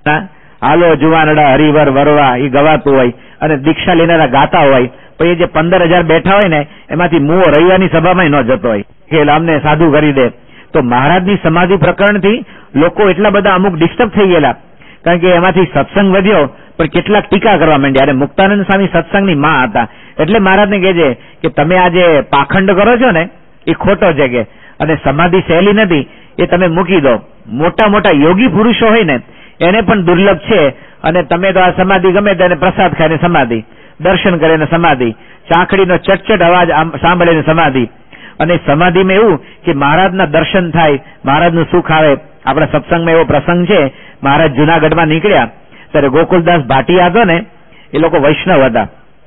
હાલો જુવાનડા હરિવર વરવા એ ગવાતું હોય અને દીક્ષા લેનારા ગાતા હોય, પણ એ જે 15,000 બેઠા હોય ને એમાંથી મુઓ રવિવારની સભામાં ન જતો હોય કે અમને સાધુ કરી દે. તો મહારાજની સમાધિ પ્રકરણથી લોકો એટલા બધા અમુક ડિસ્ટર્બ થઈ ગયેલા, કારણ કે એમાંથી સત્સંગ વધ્યો પણ કેટલાક ટીકા કરવા માંડ્યા. અને મુક્તાનંદ સ્વામી સત્સંગની માં હતા, એટલે મહારાજને કહે છે કે તમે આ જે પાખંડ કરો છો ને એ ખોટો છે કે, અને સમાધિ સહેલી નથી એ તમે મૂકી દો. મોટા મોટા યોગી પુરુષો હોય ને એને પણ દુર્લભ છે, અને તમે તો આ સમાધિ ગમે તેને પ્રસાદ ખાઈને સમાધિ, દર્શન કરીને સમાધિ, ચાકડીનો ચટચટ અવાજ સાંભળીને સમાધિ. અને સમાધિમાં એવું કે મહારાજના દર્શન થાય, મહારાજનું સુખ આવે. આપણા સત્સંગમાં એવો પ્રસંગ છે, મહારાજ જુનાગઢમાં નીકળ્યા ત્યારે ગોકુલદાસ ભાટિયા હતો ને એ લોકો વૈષ્ણવ હતા,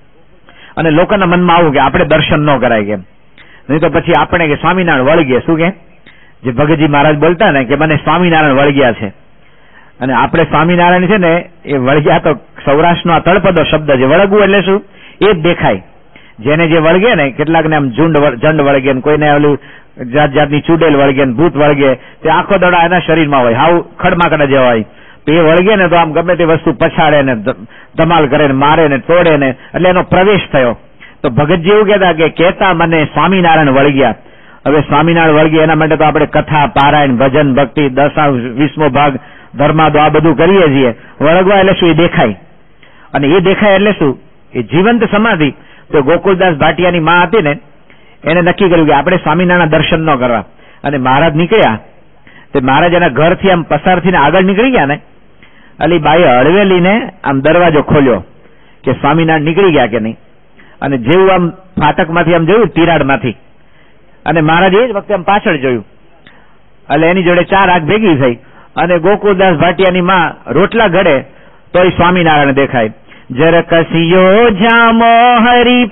અને લોકોના મનમાં આવું કે આપણે દર્શન ન કરાય કેમ, નહીં તો પછી આપણે કે સ્વામિનારાયણ વળગે. શું કે જે ભગતજી મહારાજ બોલતા ને કે મને સ્વામિનારાયણ વળગ્યા છે, અને આપણે સ્વામિનારાયણ છે ને એ વળગ્યા તો સૌરાષ્ટ્રનો આ તળપદો શબ્દ છે. વળગવું એટલે શું? એ જ દેખાય. જેને જે વળગે ને, કેટલાકને આમ જંડ વળગે ને કોઈને ઓલું જાત જાતની ચૂડેલ વળગે ને ભૂત વળગે, તે આખો દડા એના શરીરમાં હોય, હાવ ખડમાકડા જેવા હોય. એ વળગે ને તો આમ ગમે તે વસ્તુ પછાડે ને ધમાલ કરે ને મારે ને તોડે ને, એટલે એનો પ્રવેશ થયો. તો ભગતજી એવું કહેતા મને સ્વામિનારાયણ વળગ્યા. હવે સ્વામિનારાયણ વળગે એના માટે તો આપણે કથા, પારાયણ, ભજન, ભક્તિ, 10-20મો ભાગ, ધર્માદો આ બધું કરીએ છીએ. વળગવા એટલે શું? એ દેખાય. અને એ દેખાય એટલે શું? એ જીવંત સમાધિ. તો ગોકુલદાસ ભાટિયાની માં હતી ને એને નક્કી કર્યું કે આપણે સ્વામિનારાયણ દર્શન ન કરવા. અને મહારાજ નીકળ્યા તે મહારાજ એના ઘરથી આમ પસાર થઈને આગળ નીકળી ગયા ને, અલી બાઈએ હળવેલીને આમ દરવાજો ખોલ્યો કે સ્વામિનારાયણ નીકળી ગયા કે નહીં. અને જેવું આમ ફાટકમાંથી આમ જોયું તિરાડમાંથી, અને મહારાજ એ જ વખતે આમ પાછળ જોયું, એટલે એની જોડે 4 આંખ ભેગી થઈ. અને ગોકુલદાસ ભાટિયાની માં રોટલા ઘડે તોય સ્વામિનારાયણ દેખાય. જર કસિયો જામો હરી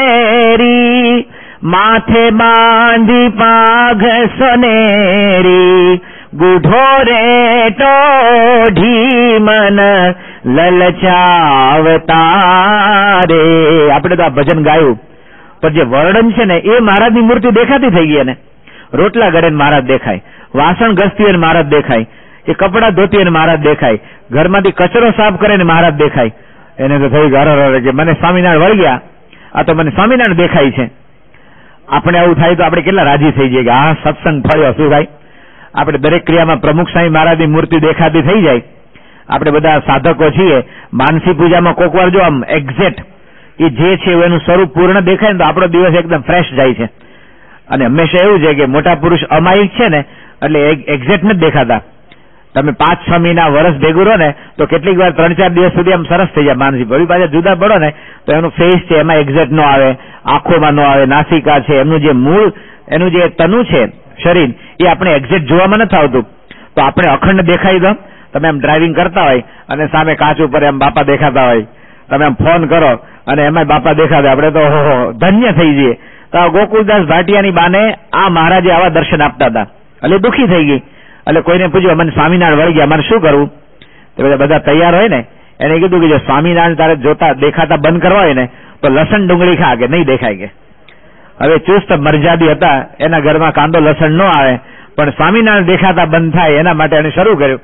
પેરી, માથે બાંધી પાઘ સોનેરી, ગુઢો રે ટોઢી મન લલચાવતા રે. આપણે તો આ ભજન ગાયું, પણ જે વર્ણન છે ને એ મહારાજની મૂર્તિ દેખાતી થઈ ગઈ. ને રોટલા ઘડે મહારાજ દેખાય, વાસણ ઘસતી હોય મહારાજ દેખાય, એ કપડા ધોતી હોય મહારાજ દેખાય, ઘરમાંથી કચરો સાફ કરે ને મહારાજ દેખાય. એને તો થયું કે મને સ્વામિનારાયણ વળગ્યા, આ તો મને સ્વામિનારાયણ દેખાય છે. આપણે આવું થાય તો આપણે કેટલા રાજી થઈ જઈએ કે આ સત્સંગ ફળ્યો. શું થાય? આપણે દરેક ક્રિયામાં પ્રમુખ સ્વામી મહારાજની મૂર્તિ દેખાતી થઈ જાય. આપણે બધા સાધકો છીએ, માનસી પૂજામાં કોક વાર જો આમ એક્ઝેક્ટ એ જે છે એનું સ્વરૂપ પૂર્ણ દેખાય ને તો આપણો દિવસ એકદમ ફ્રેશ જાય છે. અને હંમેશા એવું છે કે મોટા પુરુષ અમાયિક છે ને એટલે એક્ઝેક્ટ નથી દેખાતા. તમે 5-6 મહિના વર્ષ ભેગું રહો ને તો કેટલીક વાર 3-4 દિવસ સુધી આમ સરસ થઈ જાય માનસી. ફરી પાછા જુદા પડો ને તો એનું ફેસ છે એમાં એક્ઝેક્ટ ન આવે, આંખોમાં ન આવે, નાસિકા છે, એમનું જે મૂળ, એનું જે તનુ છે શરીર, એ આપણે એક્ઝેક્ટ જોવામાં નથી આવતું. તો આપણે અખંડ દેખાઈ દો. તમે આમ ડ્રાઇવિંગ કરતા હોય અને સામે કાચ ઉપર એમ બાપા દેખાતા હોય, તમે આમ ફોન કરો અને એમાં બાપા દેખાતા, આપણે તો ધન્ય થઈ જઈએ. તો ગોકુલદાસ ભાટિયાની બાને આ મહારાજે આવા દર્શન આપતા હતા, એટલે દુઃખી થઈ ગઈ. એટલે કોઈને પૂછ્યું મને સ્વામિનારાયણ વળગ્યા, મારે શું કરવું? તો બધા તૈયાર હોય ને એને કીધું કે જો સ્વામિનારાયણ તારે જોતા દેખાતા બંધ કરવા હોય ને તો લસણ ડુંગળી ખા, કે નહીં દેખાય કે. હવે ચુસ્ત મરજાદી હતા, એના ઘરમાં કાંદો લસણ ન આવે, પણ સ્વામિનારાયણ દેખાતા બંધ થાય એના માટે એને શરૂ કર્યું.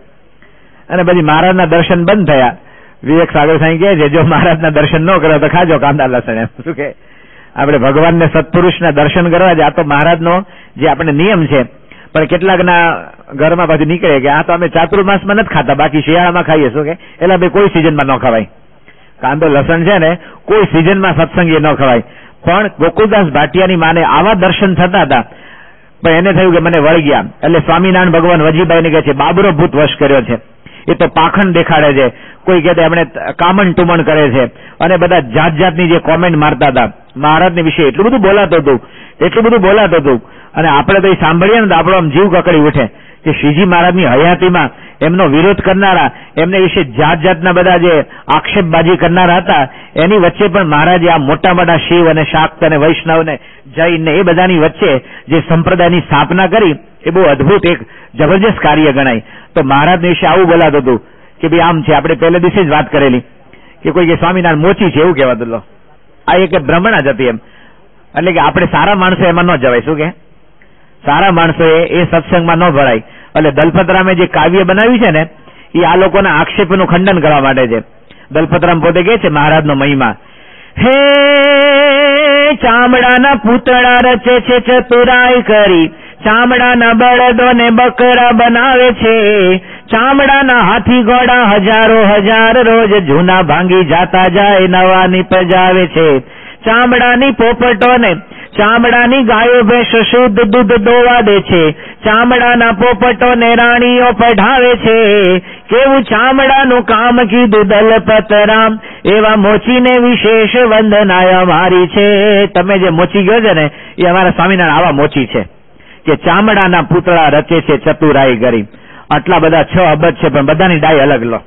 અને પછી મહારાજના દર્શન બંધ થયા. વિવેક સાગર સાંઈ કહે છે જો મહારાજના દર્શન ન કરો તો ખાજો કાંદા લસણ. એમ શું કે આપણે ભગવાનને સત્પુરુષના દર્શન કરવા છે, આ તો મહારાજનો જે આપણે નિયમ છે. પણ કેટલાકના ઘરમાં પાછું નીકળે કે આ તો અમે ચાતુર્માસમાં નથી ખાતા, બાકી શિયાળામાં ખાઈએ. શું કે એટલે ભાઈ કોઈ સિઝનમાં ન ખવાય. કાંદો લસણ છે ને કોઈ સિઝનમાં સત્સંગી ન ખવાય. પણ ગોકુલદાસ ભાટિયાની માને આવા દર્શન થતા હતા, પણ એને થયું કે મને વળગ્યા. એટલે સ્વામિનારાયણ ભગવાન વજીભાઈને કહે છે બાબરો ભૂત વશ કર્યો છે. એ તો પાખંડ દેખાડે છે, કોઈ કહેતા એમણે કામણ ટુમણ કરે છે, અને બધા જાત જાતની જે કોમેન્ટ મારતા હતા મહારાજને વિશે. એટલું બધું બોલાતું હતું. અને આપણે તો એ સાંભળીએ ને તો આપણો આમ જીવ કકડી ઉઠે કે શ્રીજી મહારાજની હયાતીમાં એમનો વિરોધ કરનારા, એમને વિશે જાત જાતના બધા જે આક્ષેપબાજી કરનારા હતા, એની વચ્ચે પણ મહારાજે આ મોટા મોટા શિવ અને શાક્ત અને વૈષ્ણવ ને જૈન ને એ બધાની વચ્ચે જે સંપ્રદાયની સ્થાપના કરી એ બહુ અદભુત એક જબરજસ્ત કાર્ય ગણાય. તો મહારાજને વિશે આવું બોલાતું હતું કે ભાઈ આમ છે. આપણે પહેલે દિવસે જ વાત કરેલી કે કોઈ કે સ્વામિનારાયણ મોચી છે એવું કહેવાતું લો. આ એક ભ્રમણા જ હતી એમ. એટલે કે આપણે સારા માણસો એમાં ન જવાય. શું કે સારા માણસો એ સત્સંગમાં ન ભરાય. એટલે દલપતરામે જે કાવ્ય બનાવ્યું છે ને એ આ લોકોના આક્ષેપનું ખંડન કરવા માટે છે. દલપતરામ પોતે કહે છે મહારાજનો મહિમા, હે ચામડાના પૂતળા રચે છે ચતુરાઈ કરી, ચામડાના બળદોને બકરા બનાવે છે, ચામડાના હાથી ઘોડા હજારો હજાર રોજ જૂના ભાંગી જાતા જાય નવા નિપજાવે છે, ચામડાની પોપટોને ચામડાની ગાયો ભેંસ શુદ્ધ દૂધ દોવા દે છે, ચામડાના પોપટોને રાણીઓ પઢાવે છે, કેવું ચામડાનું કામ કીધું દલપતરામ, એવા મોચીને વિશેષ વંદનાય અમારી છે. તમે જે મોચી ગયો છે ને એ અમારા સ્વામિનારાયણ આવા મોચી છે કે ચામડાના પૂતળા રચે છે ચતુરાઈ કરી. આટલા બધા 6 અબજ છે પણ બધાની ડાય અલગ લો,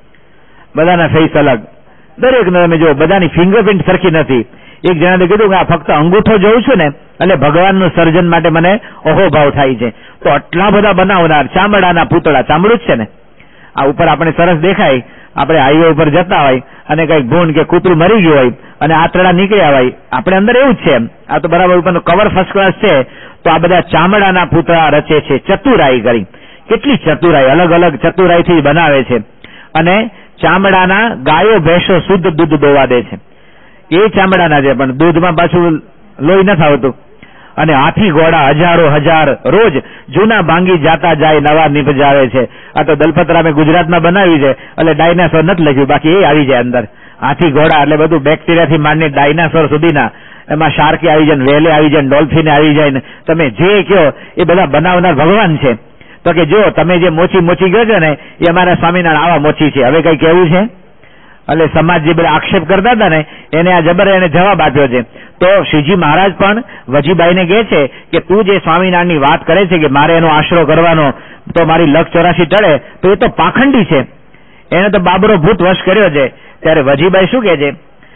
બધાના ફેસ અલગ, દરેકને તમે જો બધાની ફિંગરપ્રિન્ટ સરખી નથી. એક જણાને કીધું કે આ ફક્ત અંગૂઠો જોઉં છું ને એટલે ભગવાનનું સર્જન માટે મને અહોભાવ થાય છે. તો આટલા બધા બનાવનાર ચામડાના પૂતળા, ચામડું જ છે ને, આ ઉપર આપણે સરસ દેખાય, આપણે હાઈવે ઉપર જતા હોય અને કઈક ભૂંડ કે કૂતરું મરી ગયું હોય અને આંતરડા નીકળ્યા હોય, આપણે અંદર એવું જ છે. આ તો બરાબર ઉપરનું કવર ફર્સ્ટ ક્લાસ છે. તો આ બધા ચામડાના પૂતળા રચે છે ચતુરાઈ કરી. કેટલી ચતુરાઈ, અલગ અલગ ચતુરાઈથી બનાવે છે. અને ચામડાના ગાયો ભેંસો શુદ્ધ દૂધ દોવા દે છે, એ ચામડાના છે પણ દૂધમાં પાછું લોહી નથી આવતું. અને હાથી ઘોડા હજારો હજાર રોજ જૂના ભાંગી જાતા જાય નવા નિપજાવે છે. આ તો દલપતરામે ગુજરાતમાં બનાવી છે એટલે ડાયનાસોર નથી લખ્યું, બાકી એ આવી જાય અંદર. હાથી ઘોડા એટલે બધું બેક્ટેરિયાથી માંડીને ડાયનાસોર સુધીના, એમાં શાર્કે આવી જાય, વેલે આવી જાય, ડોલ્ફિન આવી જાય ને તમે જે કહો એ બધા બનાવનાર ભગવાન છે. તો કે જો તમે જે મોચી ગયો છો ને એ અમારા સ્વામિનારાયણ આવા મોચી છે. હવે કઈ કેવું છે? એટલે સમાજ જે બધા આક્ષેપ કરતા હતા ને એને આ જબર એને જવાબ આપ્યો છે. તો શ્રીજી મહારાજ પણ વજીબાઈને કહે છે કે તું જે સ્વામિનારાયણની વાત કરે છે કે મારે એનો આશરો કરવાનો તો મારી લખ 84 ટળે, તો એ તો પાખંડી છે, એને તો બાબરો ભૂત વશ કર્યો છે. ત્યારે વજીબાઈ શું કહે છે?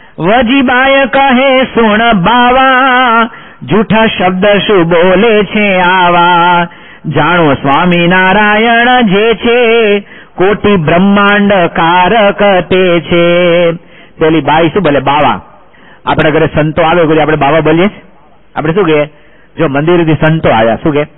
વજીબાઈ કહે સુણ બાવા, જૂઠા શબ્દ શું બોલે છે આવા, જાણો સ્વામિનારાયણ જે છે કોટી બ્રહ્માંડ કારક તે છે. પેલી બાઈ શું બોલે? બાવા. આપણા ઘરે સંતો આવે કોઈ આપણે બાવા બોલીએ, આપણે શું કહીએ? જો મંદિરેથી સંતો આવ્યા શું કે,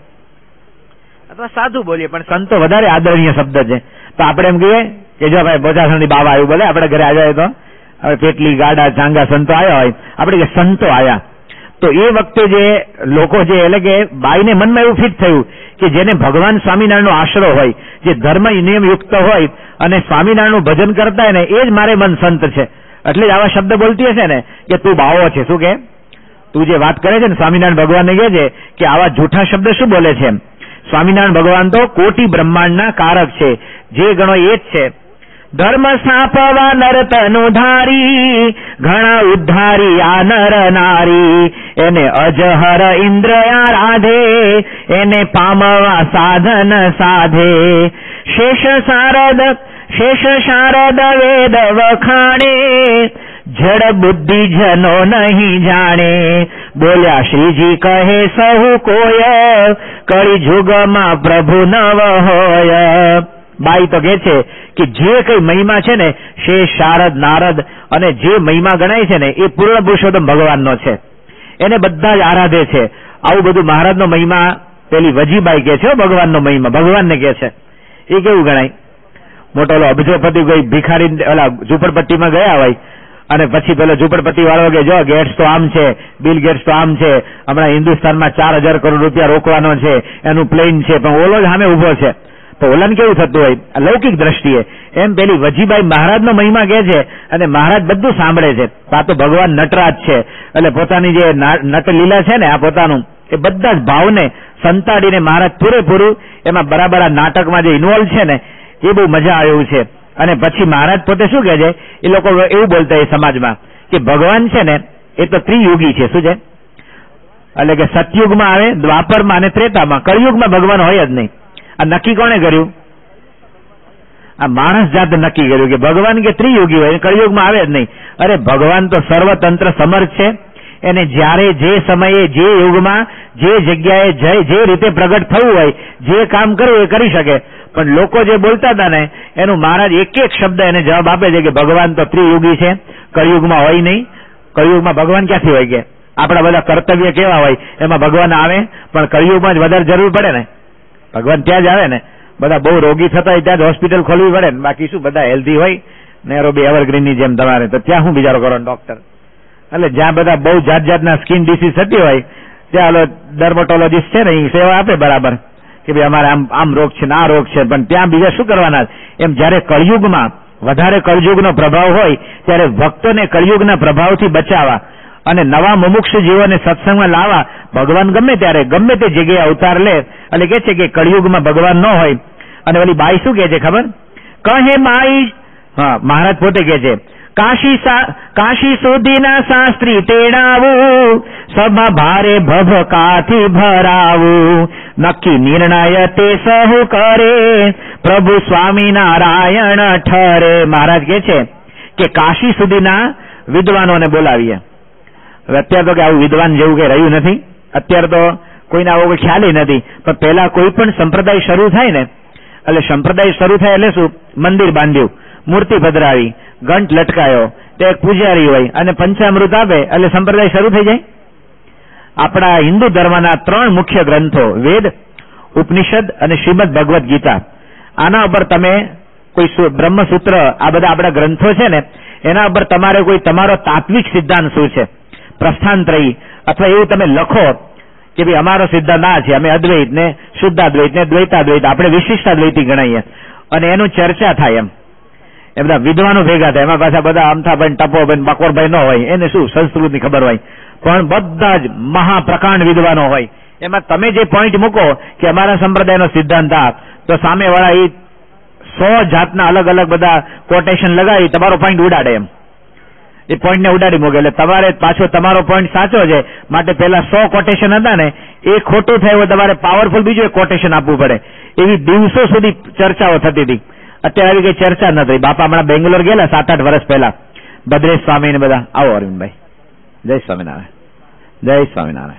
અથવા સાધુ બોલીએ, પણ સંતો વધારે આદરણીય શબ્દ છે. તો આપણે એમ કહીએ કે જો ભાઈ બોચાસણની બાવા આવ્યું બોલે, આપણે ઘરે આવ્યા તો હવે પેટલી ગાડા ચાંગા સંતો આવ્યા હોય, આપણે કે સંતો આવ્યા. તો એ વખતે જે લોકો છે એટલે કે બાઈને મનમાં એવું ફિટ થયું કે જેને ભગવાન સ્વામિનારાયણનો આશરો હોય, જે ધર્મ નિયમ યુક્ત હોય અને સ્વામિનારાયણનું ભજન કરતા હોય ને એ જ મારે મન સંત છે. એટલે જ આવા શબ્દ બોલતી હશે ને કે તું બાવો છે. શું કે તું જે વાત કરે છે ને સ્વામિનારાયણ ભગવાનને કહે છે કે આવા જૂઠા શબ્દ શું બોલે છે? સ્વામિનારાયણ ભગવાન તો કોટી બ્રહ્માંડના કારક છે, જે ગણો એ જ છે. ધર્મ સ્થાપવા નરતનુ ધારી, ઘણા ઉદ્ધારી આ નર નારી, એને અજહર ઇન્દ્ર આરાધે, એને પામવા સાધન સાધે. શેષ શારદ વેદ વખાણે, જડ બુદ્ધિ જનો નહીં જાણે. બોલ્યા શ્રીજી કહે સહુ કોય, કળી જુગમાં પ્રભુ નવ હોય. બાઈ તો કે છે કે જે કઈ મહિમા છે ને શેષ શારદ નારદ અને જે મહિમા ગણાય છે ને એ પૂર્ણ પુરુષોત્તમ ભગવાનનો છે, એને બધા જ આરાધે છે. આવું બધું મહારાજનો મહિમા પેલી વજીબાઈ કે છે, ભગવાનનો મહિમા ભગવાનને કે છે. એ કેવું ગણાય? મોટો અબજોપતિ કોઈ ભિખારી ઓલા ઝુંપડપટ્ટીમાં ગયા હોય અને પછી પેલો ઝુંપડપટ્ટી વાળો કે જો ગેટ્સ તો આમ છે, બિલ ગેટ્સ તો આમ છે, હમણાં હિન્દુસ્તાનમાં 4000 કરોડ રૂપિયા રોકવાનો છે, એનું પ્લેન છે, પણ ઓલો જ સામે ઉભો છે. તો ઓલાને કેવું થતું હોય લૌકિક દ્રષ્ટિએ? એમ પેલી વજીબાઈ મહારાજનો મહિમા કહે છે અને મહારાજ બધું સાંભળે છે. આ તો ભગવાન નટરાજ છે એટલે પોતાની જે નટલીલા છે ને આ પોતાનું એ બધા જ ભાવને સંતાડીને મહારાજ પૂરેપૂરું એમાં બરાબર આ નાટકમાં જે ઇન્વોલ્વ છે ને એ બહુ મજા આવ્યું છે. અને પછી મહારાજ પોતે શું કહે છે? એ લોકો એવું બોલતા એ સમાજમાં કે ભગવાન છે ને એ તો ત્રિયુગી છે. શું છે? એટલે કે સતયુગમાં આવે, દ્વાપરમાં અને ત્રેતામાં, કળિયુગમાં ભગવાન હોય જ નહીં. આ નક્કી કોણે કર્યું? આ માણસ જાત નક્કી કર્યું કે ભગવાન કે ત્રિયુગી હોય, કળિયુગમાં આવે જ નહીં. અરે ભગવાન તો સર્વતંત્ર સમર્થ છે, એને જ્યારે જે સમયે જે યુગમાં જે જગ્યાએ જે રીતે પ્રગટ થવું હોય, જે કામ કરવું એ કરી શકે. પણ લોકો જે બોલતા હતા ને એનું મહારાજ એક એક શબ્દ એને જવાબ આપે છે કે ભગવાન તો ત્રિયુગી છે, કળિયુગમાં હોય નહીં. કળિયુગમાં ભગવાન ક્યાંથી હોય? કે આપણા બધા કર્તવ્ય કેવા હોય એમાં ભગવાન આવે, પણ કળિયુગમાં જ વધારે જરૂર પડે ને, ભગવાન ત્યાં જ આવે ને. બધા બહુ રોગી થતા હોય ત્યાં જ હોસ્પિટલ ખોલવી પડે ને, બાકી શું બધા હેલ્ધી હોય નેરોબી એવરગ્રીનની જેમ તમારે, તો ત્યાં શું બિચારો કરો ડોક્ટર. એટલે જ્યાં બધા બહુ જાત જાતના સ્કિન ડિસીઝ થતી હોય ત્યાં ડર્મેટોલોજીસ્ટ છે ને એ સેવા આપે બરાબર કે ભાઈ અમારે આમ રોગ છે ને આ રોગ છે, પણ ત્યાં બીજા શું કરવાના. એમ જયારે કળિયુગમાં વધારે કળિયુગનો પ્રભાવ હોય ત્યારે ભક્તોને કળિયુગના પ્રભાવથી બચાવવા અને નવા મુમુક્ષુ જીવોને સત્સંગમાં લાવવા ભગવાન ગમે ત્યારે ગમે તે જગ્યાએ અવતાર લે. એટલે કે છે કે કળિયુગમાં ભગવાન ન હોય. અને ઓલી બાઈ શું કહે છે ખબર? કહે માઈ, હા મહારાજ પોતે કહે છે, કાશી સુધીના શાસ્ત્રી તેડાવું, સભા ભારે ભભકાથી ભરાવું, નક્કી નિર્ણય તે સહુ કરે, પ્રભુ સ્વામિનારાયણ ઠરે. મહારાજ કહે છે કે કાશી સુધીના વિદ્વાનોને બોલાવીએ. હવે અત્યારે તો કે આવું વિદ્વાન જેવું કઈ રહ્યું નથી, અત્યારે તો કોઈને આવો કોઈ ખ્યાલ નથી. પણ પહેલા કોઈ પણ સંપ્રદાય શરૂ થાય ને, એટલે સંપ્રદાય શરૂ થાય એટલે શું, મંદિર બાંધ્યું, મૂર્તિ પધરાવી, ઘંટ લટકાયો, તે એક પૂજારી હોય અને પંચામૃત આપે એટલે સંપ્રદાય શરૂ થઈ જાય. આપણા હિન્દુ ધર્મના 3 મુખ્ય ગ્રંથો વેદ, ઉપનિષદ અને શ્રીમદ ભગવદ ગીતા, આના ઉપર તમે કોઈ બ્રહ્મસૂત્ર, આ બધા આપણા ગ્રંથો છે ને એના ઉપર તમારે કોઈ તમારો તાત્વિક સિદ્ધાંત શું છે, પ્રસ્થાનત્રયી અથવા એવું તમે લખો કે ભાઈ અમારો સિદ્ધાંત આ છે, અમે અદ્વૈત ને શુદ્ધાદ્વૈત ને દ્વૈતાદ્વૈત, આપણે વિશિષ્ટાદ્વૈતી ગણાઈએ, અને એનું ચર્ચા થાય. એ બધા વિદ્વાનો ભેગા થાય, એમાં પાછા બધા અમથાભાઈ ટપોભાઈ બકોરભાઈ ન હોય, એને શું સંસ્કૃતની ખબર હોય, પણ બધા જ મહાપ્રકાંડ વિદ્વાનો હોય. એમાં તમે જે પોઈન્ટ મૂકો કે અમારા સંપ્રદાયનો સિદ્ધાંત આ, તો સામે વાળા એ 100 જાતના અલગ અલગ બધા કોટેશન લગાવી તમારો પોઈન્ટ ઉડાડે. એમ એ પોઈન્ટને ઉડાડી મૂકે. એટલે તમારે પાછો તમારો પોઈન્ટ સાચો છે માટે પેલા 100 કોટેશન હતા ને એ ખોટું થયું, તમારે પાવરફુલ બીજું એક કોટેશન આપવું પડે. એવી દિવસો સુધી ચર્ચાઓ થતી હતી. અત્યારે આવી કઈ ચર્ચા નથી. બાપા હમણાં બેંગ્લોર ગયેલા 7-8 વર્ષ પહેલા, ભદ્રેશ સ્વામી ને બધા. આવો અરવિંદભાઈ, જય સ્વામિનારાયણ, જય સ્વામિનારાયણ.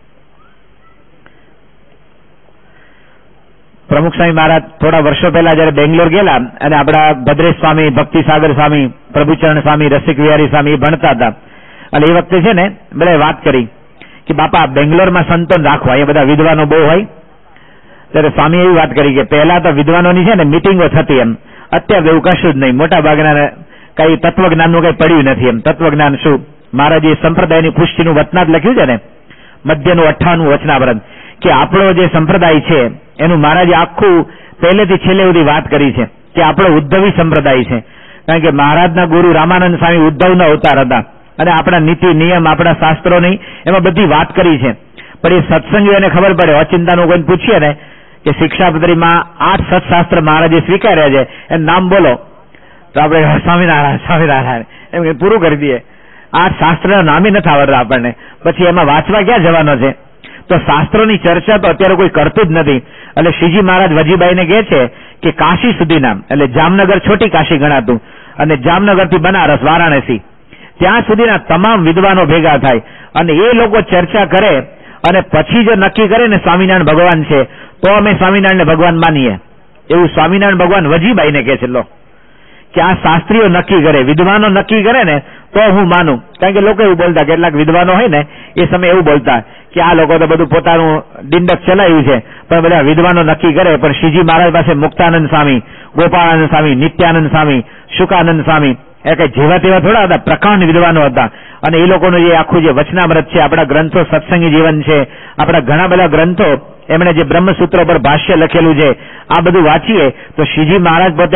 પ્રમુખ સ્વામી મહારાજ થોડા વર્ષો પહેલા જયારે બેંગ્લોર ગયેલા અને આપડા ભદ્રેશ સ્વામી, ભક્તિસાગર સ્વામી, પ્રભુચરણ સ્વામી, રસિક વિહારી સ્વામી ભણતા હતા. એટલે એ વખતે છે ને બધા વાત કરી કે બાપા બેંગ્લોરમાં સંતોન રાખવા, એ બધા વિદ્વાનો બહુ હોય. ત્યારે સ્વામી એવી વાત કરી કે પહેલા તો વિદ્વાનોની છે ને મિટિંગો થતી, એમ અત્યારે એવું કશું જ નહીં. મોટા ભાગના કઈ તત્વજ્ઞાનનું કઈ પડ્યું નથી. એમ તત્વજ્ઞાન શું, મહારાજે સંપ્રદાયની પુષ્ટિનું વચનાત લખ્યું છે ને, મધ્યનું 58 વચનાવરણ, કે આપણો જે સંપ્રદાય છે એનું મહારાજે આખું પહેલેથી છેલ્લે સુધી વાત કરી છે કે આપણો ઉદ્ધવી સંપ્રદાય છે. કારણ કે મહારાજના ગુરુ રામાનંદ સ્વામી ઉદ્ધવના અવતાર હતા અને આપણા નીતિ નિયમ, આપણા શાસ્ત્રોની એમાં બધી વાત કરી છે. પણ એ સત્સંગીઓને ખબર પડે, અચિંતાનું કોઈને પૂછીએ ને કે શિક્ષાપત્રીમાં 8 સત્શાસ્ત્ર મહારાજે સ્વીકાર્યા છે, એનું નામ બોલો, તો આપણે સ્વામિનારાયણ સ્વામિનારાયણ એમ પૂરું કરી દઈએ. 8 શાસ્ત્રના નામે નથી આવડતા આપણને, પછી એમાં વાંચવા ક્યાં જવાનો છે? તો શાસ્ત્રોની ચર્ચા તો અત્યારે કોઈ કરતું જ નથી. એટલે શ્રીજી મહારાજ વજીબાઈને કહે છે કે કાશી સુધીના, એટલે જામનગર છોટી કાશી ગણાતું, અને જામનગરથી બનારસ, વારાણસી, ત્યાં સુધીના તમામ વિદ્વાનો ભેગા થાય અને એ લોકો ચર્ચા કરે અને પછી જો નક્કી કરે ને સ્વામિનારાયણ ભગવાન છે તો અમે સ્વામિનારાયણ ભગવાન માનીએ. એવું સ્વામિનારાયણ ભગવાન વજીબાઈને કહે છે લો, કે આ શાસ્ત્રીઓ નક્કી કરે, વિદ્વાનો નક્કી કરે ને તો હું માનું. કારણ કે લોકો એવું બોલતા, કેટલાક વિદ્વાનો હોય ને એ સમય એવું બોલતા કે આ લોકો તો બધું પોતાનું ડિંડક ચલાવ્યું છે, પણ બધા વિદ્વાનો નક્કી કરે. પણ શ્રીજી મહારાજ પાસે મુક્તાનંદ સ્વામી, ગોપાળાનંદ સ્વામી, નિત્યાનંદ સ્વામી, શુકાનંદ સ્વામી એ કઈ જેવા તેવા થોડા હતા, પ્રકાંડ વિદ્વાનો હતા. અને એ લોકોનું જે આખું જે વચનામૃત છે, આપણા ગ્રંથો, સત્સંગી જીવન છે, આપણા ઘણા બધા ગ્રંથો, એમણે જે બ્રહ્મસૂત્રો પર ભાષ્ય લખેલું છે, આ બધું વાંચીએ તો શ્રીજી મહારાજ પોતે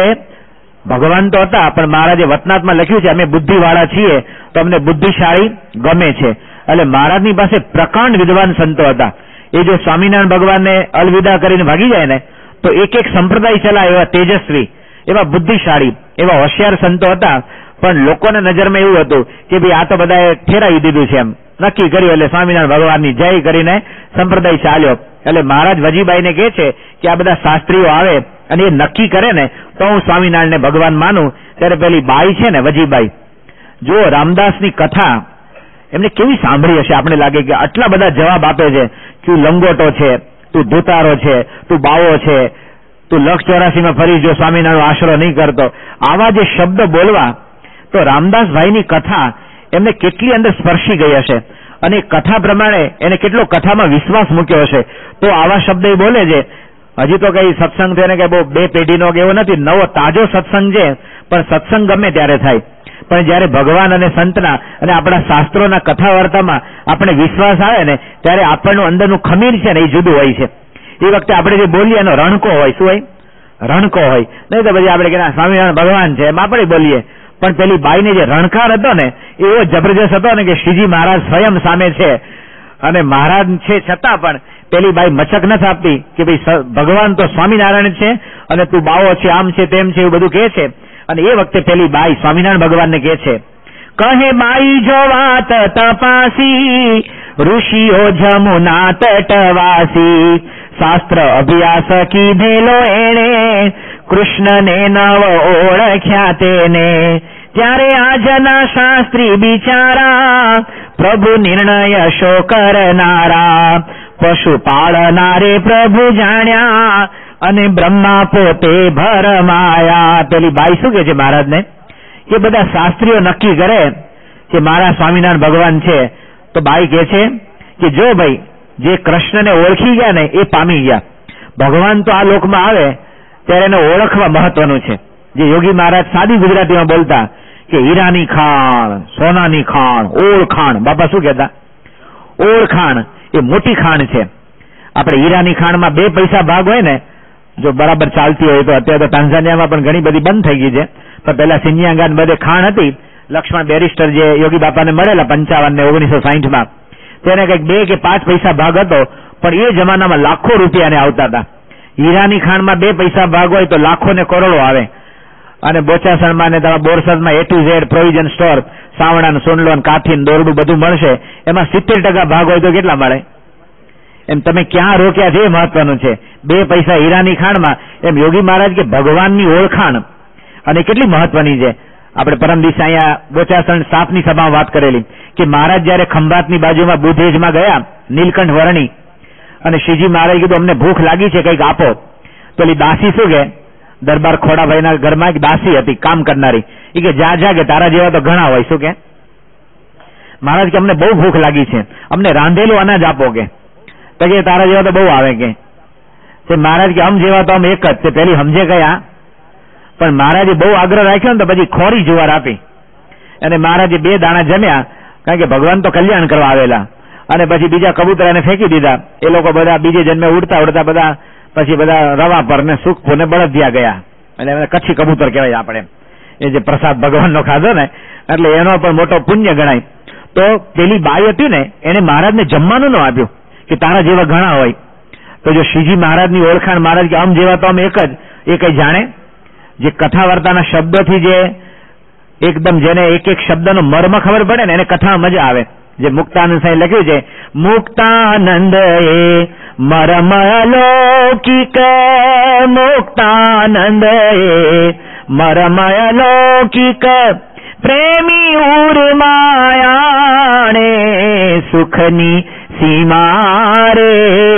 ભગવાન તો હતા, પણ મહારાજે વચનાત્મા લખ્યું છે અમે બુદ્ધિવાળા છીએ તો અમને બુદ્ધિશાળી ગમે છે. એટલે મહારાજની પાસે પ્રકાંડ વિદ્વાન સંતો હતા. એ જો સ્વામિનારાયણ ભગવાનને અલવિદા કરીને ભાગી જાય ને તો એક સંપ્રદાય ચલાવે એવા તેજસ્વી, એવા બુદ્ધિશાળી, એવા હોશિયાર સંતો હતા. પણ લોકોના નજરમાં એવું હતું કે ભાઈ આ તો બધાએ ઠેરાવી દીધું છે, એમ નક્કી કર્યું એટલે સ્વામિનારાયણ ભગવાનની જય કરીને સંપ્રદાય ચાલ્યો. એટલે મહારાજ વજીબાઈને કહે છે કે આ બધા શાસ્ત્રીઓ આવે અને એ નક્કી કરે ને તો હું સ્વામિનારાયણને ભગવાન માનું. ત્યારે પેલી બાઈ છે ને વજીબાઈ, જો રામદાસની કથા એમને કેવી સાંભળી હશે. આપણે લાગે કે આટલા બધા જવાબ આપે છે કે તું લંગોટો છે, તું ધુતારો છે, તું બાવો છે, તું લક્ષ 84માં ફરી જો સ્વામિનારાયણ આશરો નહીં કરતો, આવા જે શબ્દ બોલવા, તો રામદાસભાઈની કથા એમને કેટલી અંદર સ્પર્શી ગઈ હશે અને કથા પ્રમાણે એને કેટલો કથામાં વિશ્વાસ મૂક્યો હશે. તો આવા શબ્દ એ બોલે છે હજી તો કઈ સત્સંગ થયો ને કે બહુ 2 પેઢીનો કે એવો નથી, નવો તાજો સત્સંગ છે. પણ સત્સંગ ગમે ત્યારે થાય, પણ જયારે ભગવાન અને સંતના અને આપણા શાસ્ત્રોના કથા વાર્તામાં આપણે વિશ્વાસ આવે ને ત્યારે આપણનું અંદરનું ખમીર છે ને એ જુદું હોય છે. એ વખતે આપણે જે બોલીએ એનો રણકો હોય. શું હોય? રણકો હોય. નહીં તો પછી આપણે કે સ્વામિનારાયણ ભગવાન છે એમ આપણે બોલીએ, પણ પેલી બાઈને જે રણકાર હતો ને એવો જબરજસ્ત હતો ને કે શ્રીજી મહારાજ સ્વયં સામે છે અને મહારાજ છે છતાં પણ પેલી બાઈ મચક નથી આપતી કે ભાઈ ભગવાન તો સ્વામિનારાયણ છે અને તું બાવો છે, આમ છે, તેમ છે, એવું બધું કહે છે. અને એ વખતે પેલી બાઈ સ્વામિનારાયણ ભગવાનને કહે છે, કહે બાઈ જો વાત તપાસી ઋષિઓ જમુના તટવાસી, શાસ્ત્ર અભ્યાસ કીધેલો એણે કૃષ્ણને નવ ઓળખ્યા તેને, ત્યારે આજના શાસ્ત્રી બિચારા પ્રભુ નિર્ણય શો કરનારા, પશુ પાળનારે પ્રભુ જાણ્યા અને બ્રહ્મા પોતે ભરમાયા. પેલી બાઈ શું કે છે મહારાજને કે બધા શાસ્ત્રીઓ નક્કી કરે કે મારા સ્વામિનારાયણ ભગવાન છે, તો બાઈ કહે છે કે જો ભાઈ જે કૃષ્ણને ઓળખી ગયા ને એ પામી ગયા. ભગવાન તો આ લોકમાં આવે ત્યારે એને ઓળખવા મહત્વનું છે. જે યોગી મહારાજ સાદી ગુજરાતીમાં બોલતા કે હીરાની ખાણ, સોનાની ખાણ, ઓળખાણ. બાપા શું કહેતા? ઓળખાણ એ મોટી ખાણ છે. આપણે હીરાની ખાણમાં 2 પૈસા ભાગ હોય ને, જો બરાબર ચાલતી હોય તો. અત્યારે તો ટાન્ઝાનિયામાં પણ ઘણી બધી બંધ થઈ ગઈ છે, પણ પહેલા સિન્યાંગાન બધે ખાણ હતી. લક્ષ્મણ બેરિસ્ટર જે યોગી બાપાને મળેલા 55 ને 1960માં, તેને કંઈક 2 કે 5 પૈસા ભાગ હતો, પણ એ જમાનામાં લાખો રૂપિયાને આવતા હતા. હીરાની ખાણમાં 2 પૈસા ભાગ હોય તો લાખો ને કરોડો આવે. અને બોચાસણમાં ને તમારા બોરસદમાં A to Z provision store, સાવણા, સોનલો, કાઠી, દોરડું બધું મળશે. એમાં 70% ભાગ હોય તો કેટલા મળે? એમ તમે ક્યાં રોક્યા છે એ મહત્વનું છે. 2 પૈસા હીરાની ખાણમાં. એમ યોગી મહારાજ કે ભગવાનની ઓળખાણ અને કેટલી મહત્વની છે. આપણે પરમ દિવસે અહીંયા બોચાસણ સાપની સભામાં વાત કરેલી કે મહારાજ જયારે ખંભાતની બાજુમાં બુધેજમાં ગયા, નીલકંઠ વર્ણી, અને શ્રીજી મહારાજ કીધું અમને ભૂખ લાગી છે, કંઈક આપો. તો એલી દાસી શું કે, દરબાર ખોડાભાઈના ઘરમાં એક દાસી હતી કામ કરનારી, એ કે જા કે તારા જેવા તો ઘણા હોય. શું કે મહારાજ કે અમને બહુ ભૂખ લાગી છે, અમને રાંધેલું અનાજ આપો કે. તો કે તારા જેવા તો બહુ આવે કે. મહારાજ કે અમ જેવા તો આમ એક જ. તે પેલી સમજે કયા, પણ મહારાજે બહુ આગ્રહ રાખ્યો ને તો પછી ખોરી જુવાર આપી. અને મહારાજે 2 દાણા જમ્યા, કારણ કે ભગવાન તો કલ્યાણ કરવા આવેલા. અને પછી બીજા કબૂતર એને ફેંકી દીધા. એ લોકો બધા બીજે જન્મે ઉડતા ઉડતા બધા પછી બધા રવા પર ને સુખપુર ને બળદિયા ગયા. એટલે કચ્છી કબૂતર કહેવાય આપણે, એ જે પ્રસાદ ભગવાનનો ખાધો ને, એટલે એનો પણ મોટો પુણ્ય ગણાય. તો પેલી બાઈ હતી ને એને મહારાજને જમવાનું ન આપ્યું કે તારા જેવા ઘણા હોય. તો જો શ્રીજી મહારાજની ઓળખાણ, મહારાજ કે આમ જેવા તો આમ એક જ, એ કઈ જાણે? જે કથા વાર્તાના શબ્દોથી જે એકદમ જેને એક એક શબ્દનો મર્મ ખબર પડે ને એને કથામાં મજા આવે. જે મુક્તાનંદ સાહેબ લખ્યું છે, મુક્તાનંદ એ મરમ લૌકિક, મુક્તાનંદ એ મરમ લૌકિક, પ્રેમી ઉર્માયાણે સુખની સીમા રે,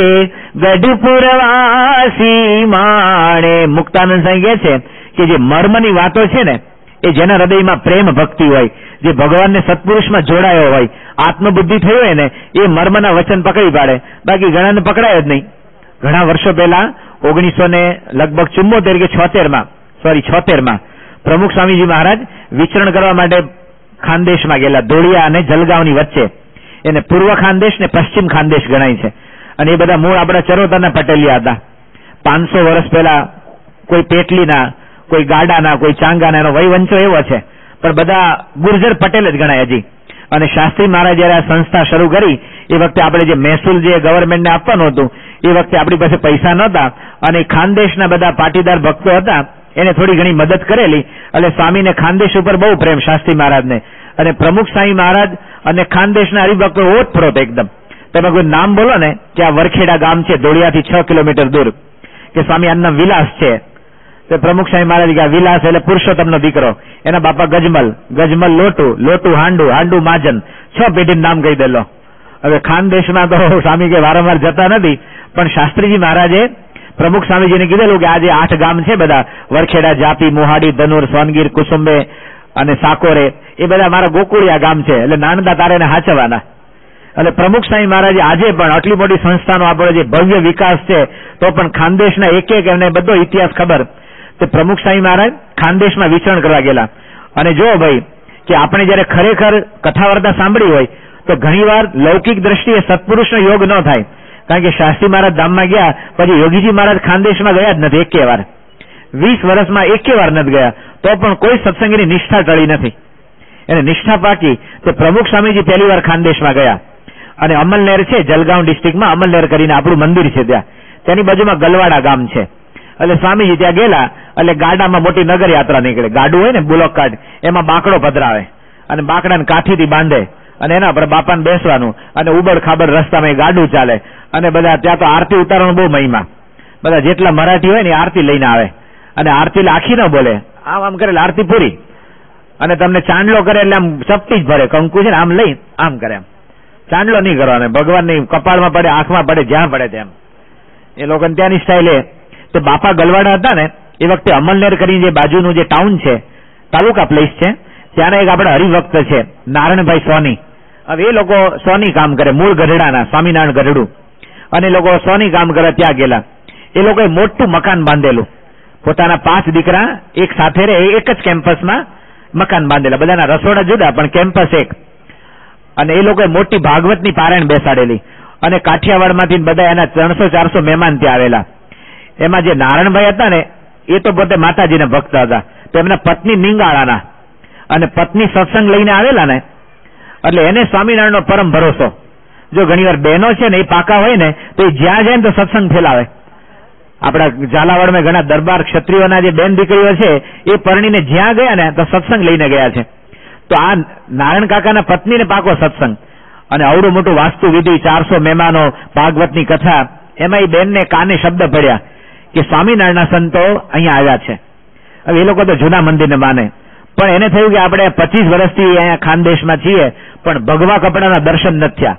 ગઢપુરવાસી માણે. મુક્તાનંદ સાહેબ કહે છે કે જે મર્મની વાતો છે ને એ જેના હૃદયમાં પ્રેમ ભક્તિ હોય, જે ભગવાનને સત્પુરુષમાં જોડાયો હોય, આત્મબુદ્ધિ થઈ હોય ને એ મર્મના વચન પકડી પાડે. બાકી ઘણાને પકડાય જ નહીં. ઘણા વર્ષો પહેલા 1974 કે 76માં પ્રમુખ સ્વામીજી મહારાજ વિચરણ કરવા માટે ખાનદેશમાં ગયેલા, ધોળિયા અને જલગાંવની વચ્ચે. એને પૂર્વ ખાનદેશ ને પશ્ચિમ ખાનદેશ ગણાય છે. અને એ બધા મૂળ આપણા ચરોતરના પટેલિયા હતા. 500 વર્ષ પહેલા કોઈ પેટલીના, કોઈ ગાડાના, કોઈ ચાંગાના, એનો વયવંચો એવો છે, પણ બધા ગુર્જર પટેલ જ ગણાય હજી. અને શાસ્ત્રી મહારાજ જયારે આ સંસ્થા શરૂ કરી એ વખતે આપણે જે મહેસૂલ જે ગવર્મેન્ટને આપવાનું હતું એ વખતે આપણી પાસે પૈસા નહોતા, અને ખાનદેશના બધા પાટીદાર ભક્તો હતા એને થોડી ઘણી મદદ કરેલી. એટલે સ્વામીને ખાનદેશ ઉપર બહુ પ્રેમ શાસ્ત્રી મહારાજને. અને પ્રમુખ સ્વામી મહારાજ અને ખાનદેશના હરિભક્તો ઓતપ્રોત એકદમ. તમે કોઈ નામ બોલો ને કે આ વરખેડા ગામ છે ધોળિયાથી 6 કિલોમીટર દૂર, કે સ્વામી આનું નામ વિલાસ છે, તો પ્રમુખ સ્વામી મહારાજ કે વિલાસ એટલે પુરુષોત્તમનો દીકરો, એના બાપા ગજમલ, ગજમલ લોટુ, લોટુ હાંડુ, હાંડુ માજન, 6 પેઢીનું નામ કહી દેલો. હવે ખાનદેશમાં તો સ્વામી કે વારંવાર જતા નથી, પણ શાસ્ત્રીજી મહારાજે પ્રમુખ સ્વામીજીને કીધેલું કે આ જે 8 ગામ છે બધા વરખેડા, જાપી, મોહાડી, ધનુર, સોનગીર, કુસુંબે અને સાકોરે, એ બધા મારા ગોકુળિયા ગામ છે, એટલે નાનદા તારે હાચવાના. એટલે પ્રમુખ સ્વામી મહારાજ આજે પણ આટલી મોટી સંસ્થાનો આપણો જે ભવ્ય વિકાસ છે તો પણ ખાનદેશના એક એમને બધો ઇતિહાસ ખબર. તે પ્રમુખ સ્વામી મહારાજ ખાનદેશમાં વિચરણ કરવા ગયેલા. અને જો ભાઈ કે આપણે જયારે ખરેખર કથા વાર્તા સાંભળી હોય તો ઘણીવાર લૌકિક દ્રષ્ટિએ સત્પુરુષનો યોગ ન થાય. કારણ કે શાસ્ત્રી મહારાજ ધામમાં ગયા પછી યોગીજી મહારાજ ખાનદેશમાં ગયા જ નથી એકે વાર. 20 વર્ષમાં એકે વાર નથી ગયા તો પણ કોઈ સત્સંગીની નિષ્ઠા ટળી નથી. એને નિષ્ઠા પાકી તો પ્રમુખ સ્વામીજી પહેલી વાર ખાનદેશમાં ગયા. અને અમલનેર છે જલગાંવ ડિસ્ટ્રિક્ટમાં અમલનેર કરીને આપણું મંદિર છે ત્યાં. તેની બાજુમાં ગલવાડા ગામ છે. એટલે સ્વામીજી ત્યાં ગયેલા એટલે ગાડામાં મોટી નગર યાત્રા નીકળે. ગાડું હોય ને બુલોક કાર્ડ એમાં બાકડો પધરાવે અને બાકડાને કાઠીથી બાંધે અને એના પર બાપાને બેસવાનું અને ઉબડ ખાબડ રસ્તામાં ગાડું ચાલે અને બધા ત્યાં તો આરતી ઉતારવાનો બહુ મહિમા. બધા જેટલા મરાઠી હોય ને આરતી લઈને આવે અને આરતી આખી ન બોલે આમ આમ કરે આરતી પૂરી અને તમને ચાંદલો કરે એટલે આમ ચપટી જ ભરે કંકુ છે ને આમ લઈ આમ કરે આમ ચાંદલો નહીં કરવાનો ભગવાનની કપાળમાં પડે આંખમાં પડે જ્યાં પડે તેમ એ લોકોને ત્યાંની સ્ટાઇલ. તો બાપા ગલવાડા હતા ને એ વખતે અમલનેર કરીને જે બાજુનું જે ટાઉન છે તાલુકા પ્લેસ છે ત્યાંના એક આપણા હરિભક્ત છે નારાયણભાઈ સોની. હવે એ લોકો સોની કામ કરે મૂળ ગઢડાના સ્વામિનારાયણ ગઢડું અને એ લોકો સોની કામ કરે ત્યાં ગયેલા. એ લોકોએ મોટું મકાન બાંધેલું પોતાના 5 દીકરા એક સાથે રહે એક જ કેમ્પસમાં મકાન બાંધેલા બધાના રસોડા જુદા પણ કેમ્પસ એક. અને એ લોકોએ મોટી ભાગવતની પારાયણ બેસાડેલી અને કાઠિયાવાડમાંથી બધા એના 300-400 મહેમાન ત્યાં આવેલા. એમાં જે નારાયણભાઈ હતા ને એ તો પોતે માતાજીના ભક્ત હતા. તો એમના પત્ની નિંગાળાના અને પત્ની સત્સંગ લઈને આવેલા ને એટલે એને સ્વામિનારાયણનો પરમ ભરોસો. જો ઘણીવાર બહેનો છે ને એ પાકા હોય ને તો એ જ્યાં જાય ને તો સત્સંગ ફેલાવે. આપણા ઝાલાવાડમાં ઘણા દરબાર ક્ષત્રિયોના જે બેન દીકરીઓ છે એ પરણીને જ્યાં ગયા ને તો સત્સંગ લઈને ગયા છે. તો આ નારાયણ કાકાના પત્નીને પાકો સત્સંગ અને આવડું મોટું વાસ્તુ વિધિ 400 મહેમાનો ભાગવતની કથા એમાં એ બેનને કાને શબ્દ પડ્યા કે સ્વામિનારાયણના સંતો અહીંયા આવ્યા છે. હવે એ લોકો તો જૂના મંદિરને માને પણ એને થયું કે આપણે 25 વર્ષથી અહીંયા ખાનદેશમાં છીએ પણ ભગવા કપડાના દર્શન નથી થયા.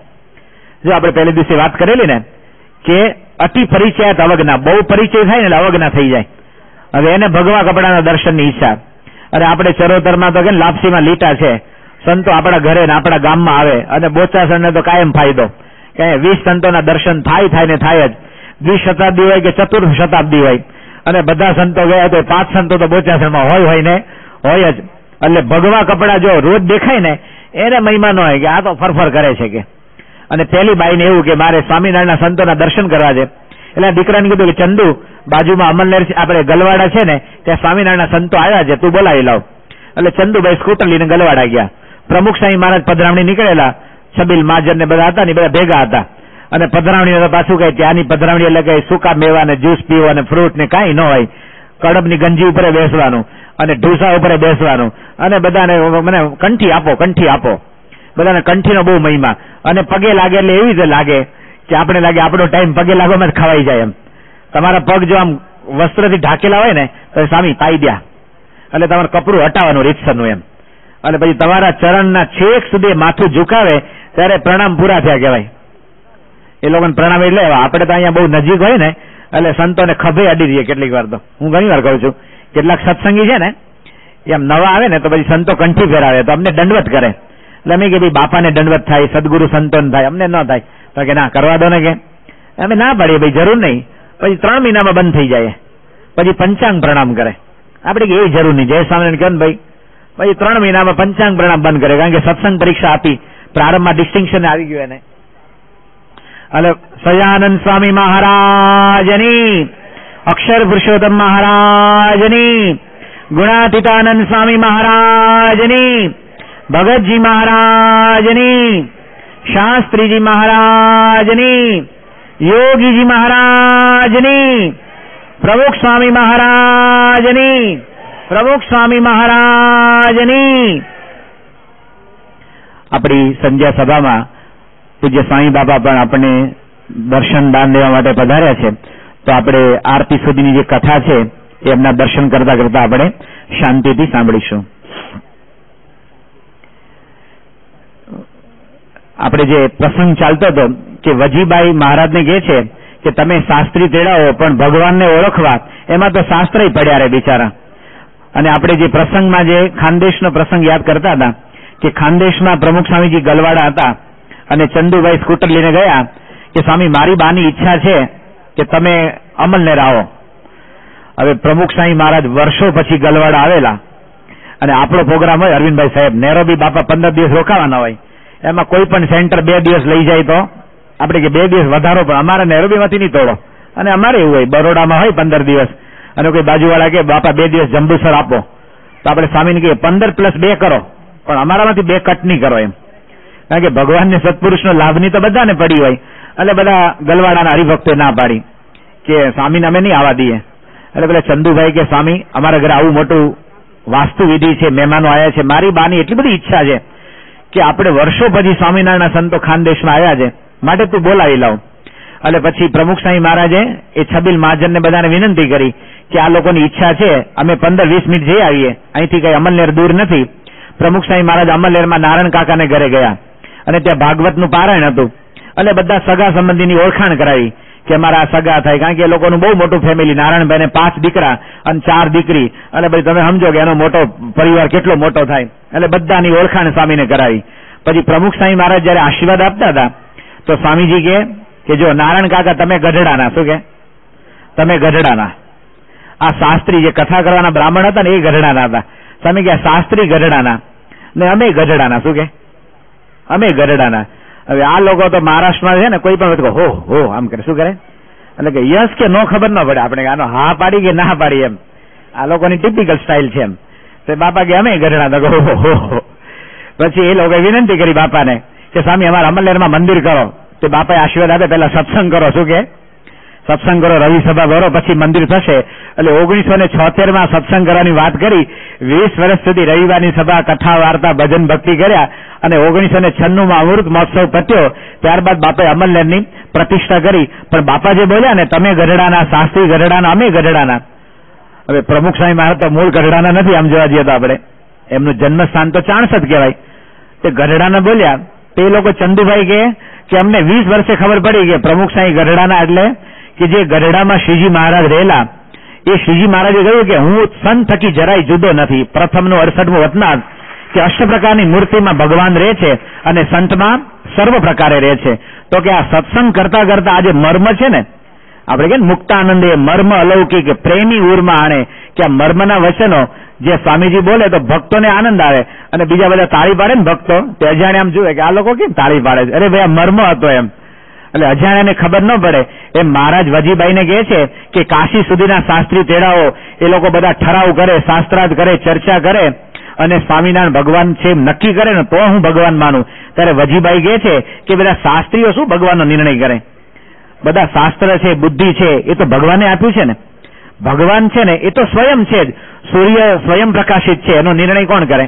જો આપણે પહેલે દિવસે વાત કરેલી ને કે અતિ પરિચયાત અવજ્ઞા બહુ પરિચય થાય ને એટલે અવજ્ઞા થઈ જાય. હવે એને ભગવા કપડાના દર્શનની ઈચ્છા. અને આપણે ચરોતરમાં તો કે લાપસીમાં લીટા છે સંતો આપણા ઘરે ને આપણા ગામમાં આવે અને બોચાસણને તો કાયમ ફાયદો કે 20 સંતોના દર્શન થાય ને થાય જ. 20 શતાબ્દી હોય કે ચતુર્થ શતાબ્દી હોય અને બધા સંતો ગયા તો 5 સંતો તો બોચાસણમાં હોય ને હોય જ. એટલે ભગવા કપડા જો રોજ દેખાય ને એને મહિમા ન હોય કે આ તો ફરફર કરે છે કે. અને પેલી બાઈને એવું કે મારે સ્વામિનારાયણના સંતોના દર્શન કરવા છે. એટલે દીકરાને કીધું કે ચંદુ બાજુમાં અમલનેર આપણે ગલવાડા છે ને ત્યાં સ્વામિનારાયણના સંતો આવ્યા છે તું બોલાવી લાવ. એટલે ચંદુભાઈ સ્કૂટર લઈને ગલવાડા ગયા. પ્રમુખ સ્વામી મહારાજ પધરામણી નીકળેલા છબીલ મહાજન ને બધા હતા ને બધા ભેગા હતા. અને પધરામણી પાછું કઈ ત્યાંની પધરામણી એટલે કઈ સૂકા મેવા ને જ્યુસ પીવો અને ફ્રૂટ ને કાંઈ ન હોય. કડબની ગંજી ઉપર બેસવાનું અને ઢૂસા ઉપર બેસવાનું અને બધાને મને કંઠી આપો બધાને કંઠીનો બહુ મહિમા. અને પગે લાગે એટલે એવી રીતે લાગે કે આપણે લાગે આપણો ટાઈમ પગે લાગવામાં જ ખવાઈ જાય એમ. તમારા પગ જો આમ વસ્ત્રથી ઢાકેલા હોય ને તો સ્વામી પાઈ દ્યા એટલે તમારે કપડું હટાવવાનું રીતસરનું એમ. અને પછી તમારા ચરણના છેક સુધી માથું ઝુકાવે ત્યારે પ્રણામ પૂરા થયા કહેવાય. એ લોકોને પ્રણામ એટલે આપણે તો અહીંયા બહુ નજીક હોય ને એટલે સંતોને ખભે અડી દઈએ કેટલીક વાર. તો હું ઘણી વાર કહું છું કેટલાક સત્સંગી છે ને એમ નવા આવે ને તો પછી સંતો કંઠી ફેરાવે તો અમને દંડવત કરે. એટલે અમે કે ભાઈ બાપાને દંડવત થાય સદગુરુ સંતોને થાય અમને ન થાય. તો કે ના કરવા દો ને કે અમે ના પાડીએ ભાઈ જરૂર નહીં. પછી 3 મહિનામાં બંધ થઈ જાય પછી પંચાંગ પ્રણામ કરે. આપણે કે એ જરૂર નહીં જય સ્વામિનારાયણ કહે ભાઈ પછી 3 મહિનામાં પંચાંગ પ્રણામ બંધ કરે કારણ કે સત્સંગ પરીક્ષા આપી પ્રારંભમાં ડિસ્ટિંક્શન આવી ગયું એને. એટલે સજાનંદ સ્વામી મહારાજની અક્ષર પુરુષોત્તમ મહારાજની ગુણાતીતાનંદ સ્વામી મહારાજની ભગતજી મહારાજની શાસ્ત્રીજી મહારાજની યોગીજી મહારાજની પ્રમુખ સ્વામી મહારાજની પ્રમુખ સ્વામી મહારાજની. આપણી સંધ્યા સભામાં પૂજ્ય સ્વામી બાબા પણ આપણને દર્શન દાન દેવા માટે પધાર્યા છે. તો આપણે આરતી સુધીની જે કથા છે એમના દર્શન કરતા કરતા આપણે શાંતિથી સાંભળીશું. આપણે જે પ્રસંગ ચાલતો હતો કે વજીબાઈ મહારાજને કહે છે કે તમે શાસ્ત્રી તેડાવો પણ ભગવાનને ઓળખવા એમાં તો શાસ્ત્ર પડ્યા રે બિચારા. અને આપણે જે પ્રસંગમાં જે ખાનદેશનો પ્રસંગ યાદ કરતા હતા કે ખાનદેશમાં પ્રમુખ સ્વામીજી ગલવાડા હતા અને ચંદુભાઈ સ્કૂટર લઈને ગયા કે સ્વામી મારી બાની ઈચ્છા છે કે તમે અમલનેર આવો. હવે પ્રમુખ સાંઈ મહારાજ વર્ષો પછી ગલવાડા આવેલા અને આપણો પ્રોગ્રામ હોય અરવિંદભાઈ સાહેબ નેરોબી બાપા 15 દિવસ રોકાવાના હોય, એમાં કોઈ પણ સેન્ટર 2 દિવસ લઈ જાય તો આપણે કે 2 દિવસ વધારો, પણ અમારે નેરોબીમાંથી નહીં તોડો. અને અમારે એવું હોય બરોડામાં હોય 15 દિવસ અને કોઈ બાજુવાળા કે બાપા 2 દિવસ જંબુસર આપો, તો આપણે સ્વામીને કહીએ 15 + 2 કરો, પણ અમારામાંથી 2 કટ નહીં કરો એમ. કારણ કે ભગવાનને સત્પુરુષનો લાભની તો બધાને પડી હોય. એટલે બધા ગલવાડાના હરિભક્તો ના પાડી કે સ્વામીને અમે નહીં આવવા દઈએ. એટલે પેલા ચંદુભાઈ કે સ્વામી અમારા ઘરે આવું મોટું વાસ્તુવિધિ છે, મહેમાનો આવ્યા છે, મારી બાની એટલી બધી ઈચ્છા છે કે આપણે વર્ષો પછી સ્વામિનારાયણના સંતો ખાનદેશમાં આવ્યા છે, માટે તું બોલાવી લાવ. એટલે પછી પ્રમુખ સાંઈ મહારાજે એ છબીલ મહાજનને બધાને વિનંતી કરી કે આ લોકોની ઈચ્છા છે, અમે 15-20 મિનિટ જઈ આવીએ, અહીંથી કઈ અમલનેર દૂર નથી. પ્રમુખ સાંઈ મહારાજ અમલનેરમાં નારાયણ કાકાને ઘરે ગયા અને ત્યાં ભાગવતનું પારાયણ હતું. એટલે બધા સગા સંબંધીની ઓળખાણ કરાવી કે અમારા સગા થાય, કારણ કે એ લોકોનું બહુ મોટું ફેમિલી, નારાયણભાઈને 5 દીકરા અને 4 દીકરી. એટલે ભાઈ તમે સમજો કે એનો મોટો પરિવાર કેટલો મોટો થાય. એટલે બધાની ઓળખાણ સ્વામીને કરાવી. પછી પ્રમુખ સાંઈ મહારાજ જયારે આશીર્વાદ આપતા હતા તો સ્વામીજી કે જો નારાયણ કાકા તમે ગઢડાના, શું કે તમે ગઢડાના, આ શાસ્ત્રી જે કથા કરવાના બ્રાહ્મણ હતા ને એ ગઢડાના હતા. સ્વામી કે શાસ્ત્રી ગઢડાના ને અમે ગઢડાના, શું કે અમે ગઢડાના. હવે આ લોકો તો મહારાષ્ટ્રમાં છે ને કોઈ પણ હો આમ કરે, શું કરે, એટલે કે યસ કે નો ખબર ન પડે આપણે આનો હા પાડી કે ના પાડી એમ. આ લોકોની ટિપિકલ સ્ટાઇલ છે એમ. તો બાપા કે અમે ગઢડા. હો. પછી એ લોકોએ વિનંતી કરી બાપાને કે સ્વામી અમારા અમલનેરમાં મંદિર કરો. તે બાપાએ આશીર્વાદ આપે પેલા સત્સંગ કરો, શું કે સત્સંગ કરો, રવિ સભા ભરો, પછી મંદિર થશે. એટલે 1976માં સત્સંગ કરવાની વાત કરી. 20 વર્ષ સુધી રવિવારની સભા, કથા, વાર્તા, ભજન, ભક્તિ કર્યા અને 1996માં અમૃત મહોત્સવ પત્યો. ત્યારબાદ બાપાએ અમલનેરની પ્રતિષ્ઠા કરી. પણ બાપા જે બોલ્યા ને તમે ગઢડાના, શાસ્ત્રી ગઢડાના, અમે ગઢડાના. હવે પ્રમુખ સાંઈ મહારાજ તો મૂળ ગઢડાના નથી, આમ જોવા જઈએ તો આપણે એમનું જન્મસ્થાન તો ચાણસદ કહેવાય. તે ગઢડાના બોલ્યા તે લોકો ચંદુભાઈ કે અમને 20 વર્ષે ખબર પડી કે પ્રમુખ સાંઈ ગઢડાના, એટલે કે જે ગઢડામાં શ્રીજી મહારાજ રહેલા એ શ્રીજી મહારાજે કહ્યું કે હું સંત થકી જરાય જુદો નથી. પ્રથમનું 68મું વતનાર કે 8 પ્રકારની મૂર્તિમાં ભગવાન રહે છે અને સંતમાં સર્વ પ્રકારે રહે છે. તો કે આ સત્સંગ કરતા કરતા આજે મર્મ છે ને, આપણે કે મુક્તાનંદે મર્મ અલૌકિક પ્રેમી ઉર્મા આણે, કે આ મર્મના વચનો જે સ્વામીજી બોલે તો ભક્તોને આનંદ આવે અને બીજા બધા તાળી પાડે ને ભક્તો, તે અજાણ્યા આમ જુએ કે આ લોકો કેમ તાળી પાડે છે, અરે ભાઈ આ મર્મ હતો એમ. એટલે અજાણ્યાને ખબર ન પડે એમ મહારાજ વજીભાઈને કહે છે કે કાશી સુધીના શાસ્ત્રી તેડાઓ એ લોકો બધા ઠરાવ કરે, શાસ્ત્રાર્થ કરે, ચર્ચા કરે અને સ્વામિનારાયણ ભગવાન છે એમ નક્કી કરે ને તો હું ભગવાન માનું. ત્યારે વજીભાઈ કહે છે કે બધા શાસ્ત્રીઓ શું ભગવાનનો નિર્ણય કરે, બધા શાસ્ત્ર છે, બુદ્ધિ છે એ તો ભગવાને આપ્યું છે ને. ભગવાન છે ને એ તો સ્વયં છે જ, સૂર્ય સ્વયં પ્રકાશિત છે, એનો નિર્ણય કોણ કરે?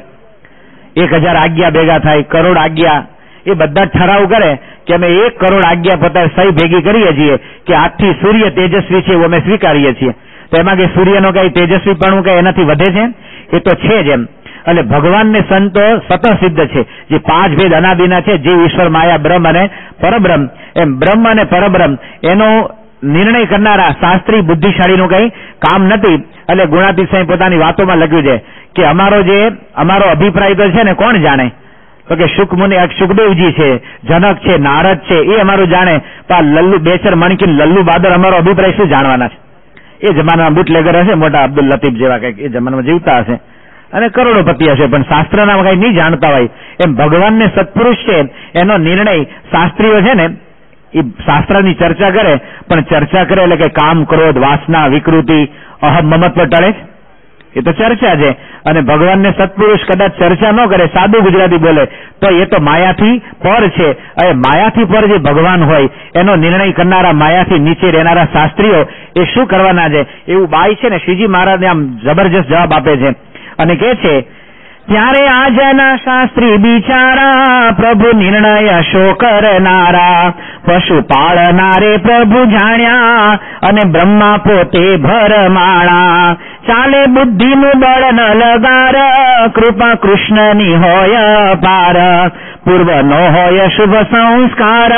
1000 આજ્ઞા ભેગા થાય, કરોડ આજ્ઞા, એ બધા ઠરાવ કરે કે અમે 1 કરોડ આજ્ઞા પોતા સહી ભેગી કરીએ છીએ કે આજથી સૂર્ય તેજસ્વી છે એવું અમે સ્વીકારીએ છીએ. તો એમાં કે સૂર્યનો કઈ તેજસ્વીપણું કઈ એનાથી વધે છે? એ તો છે જ એમ. એટલે ભગવાનને સંતો સતત સિદ્ધ છે, જે 5 ભેદ અનાદિના છે, જીવ, ઈશ્વર, માયા, બ્રહ્મ અને પરબ્રહ્મ. એમ બ્રહ્મ અને પરબ્રહ્મ એનો નિર્ણય કરનારા શાસ્ત્રી બુદ્ધિશાળીનું કઈ કામ નથી. એટલે ગુણાતીત સાંઈ પોતાની વાતોમાં લખ્યું છે કે અમારો અભિપ્રાય તો છે ને કોણ જાણે, તો કે સુખદેવજી છે, જનક છે, નારદ છે, એ અમારું જાણે. લલ્લુ બેચર મણકીન લલ્લુ બાદર અમારો અભિપ્રાય શું જાણવાના છે? એ જમાનામાં બુટલેગર હશે, મોટા અબ્દુલ લતીફ જેવા કઈક એ જમાનામાં જીવતા હશે અને કરોડોપતિ હશે, પણ શાસ્ત્રના કઈ નહીં જાણતા હોય. એમ ભગવાનને સત્પુરુષ છે એનો નિર્ણય શાસ્ત્રીઓ છે ને એ શાસ્ત્રની ચર્ચા કરે, પણ ચર્ચા કરે એટલે કે કામ, ક્રોધ, વાસના, વિકૃતિ, અહમ, મમત્વ ટળે, એ તો ચર્ચા છે. અને ભગવાનને સત્પુરુષ કદાચ ચર્ચા ન કરે, સાદું ગુજરાતી બોલે તો એ તો માયાથી પર છે. હવે માયાથી પર જે ભગવાન હોય એનો નિર્ણય કરનારા માયાથી નીચે રહેનારા શાસ્ત્રીઓ એ શું કરવાના છે? એવું બાઈ છે ને શ્રીજી મહારાજને આમ જબરજસ્ત જવાબ આપે છે અને કહે છે ત્યારે આજના શાસ્ત્રી બિચારા પ્રભુ નિર્ણય શો કરનારા, પશુ પાળનારે પ્રભુ જાણ્યા અને બ્રહ્મા પોતે ભરમાણા. ચાલે બુદ્ધિનું બળ ન લગાર, કૃપા કૃષ્ણની હોય પાર, પૂર્વ નો હોય શુભ સંસ્કાર,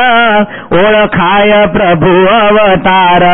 ઓળખાય પ્રભુ અવતાર.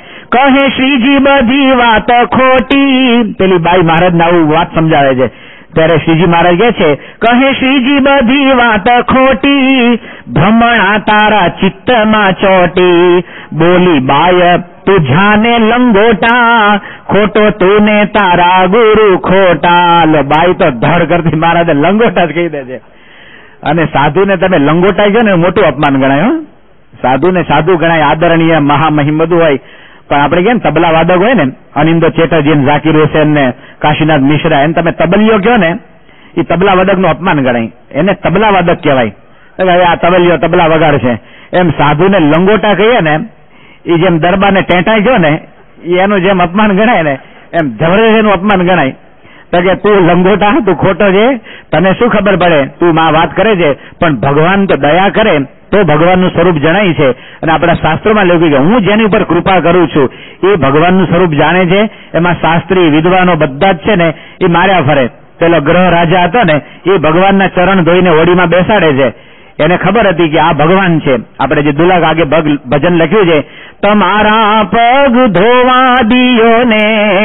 કહે શ્રીજી બધી વાત ખોટી, પેલી બાઈ મહારાજ આવું વાત સમજાવે છે ત્યારે શ્રીજી મહારાજ કહે શ્રીજી બધી વાત ખોટી, ભ્રમણા તારા ચિત્તમાં ચોટી, બોલી બાય તું જાને લંગોટા, ખોટો તું ને તારા ગુરુ ખોટા. લો બાઈ તો ધડ કરતી મહારાજે લંગોટા જ કહી દે છે. અને સાધુને તમે લંગોટા કહો ને મોટું અપમાન ગણાય. સાધુને સાધુ ગણાય, આદરણીય, મહામહિમ બધું હોય, પણ આપણે કેમ તબલા વાદક હોય ને, અનિંદો ચેટર્જી, ઝાકીર હુસેન ને કાશીનાથ મિશ્રા, એને તમે તબલિયો કહો ને, એ તબલા વાદક નું અપમાન ગણાય, એને તબલા વાદક કહેવાય. હવે આ તબલિયો તબલા વગાડ છે, એમ સાધુને લંગોટા કહીએ ને, એ જેમ દરબારને ટેટાઈ ગયો ને, એનું જેમ અપમાન ગણાય ને, એમ જબરદસ્ત એનું અપમાન ગણાય. તો કે તું લંગોટા, તું ખોટો છે, તને શું ખબર પડે, તું માં વાત કરે છે, પણ ભગવાન તો દયા કરે તો ભગવાનનું સ્વરૂપ જણાય છે. અને આપણા શાસ્ત્રોમાં લખ્યું કે હું જેની ઉપર કૃપા કરું છું એ ભગવાનનું સ્વરૂપ જાણે છે. એમાં શાસ્ત્રી વિદ્વાનો બધા જ છે ને એ માર્યા ફરે. પેલો ગ્રહ રાજા હતો ને, એ ભગવાનના ચરણ ધોઈને હોડીમાં બેસાડે છે. એને ખબર હતી કે આ ભગવાન છે. આપણે જે દુલાક આગે ભજન લખ્યું છે, તમારા પગ ધોવા દિયો ને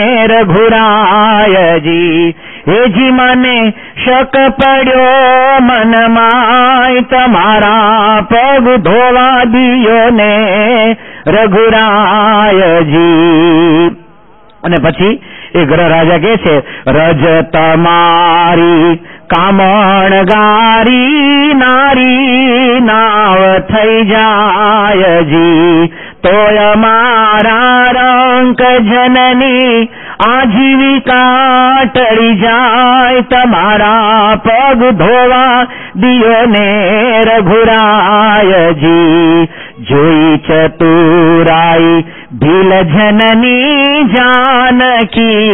રઘુરાયજી, હેજી મને શક પડ્યો મનમાં, તમારા પગ ધોવા દિયો ને રઘુરાયજી. અને પછી એ ગ્રહ રાજા કહે છે, રજ તમારી કામણગારી નારી નાવ થઈ જાયજી, તોય મારા રંક જનની આજીવિકા ટળી જાય, તમારા પગ ધોવા દિયો ને રઘુરાયજી. જોઈ ચતુરાઈ ભીલ જનની જાનકી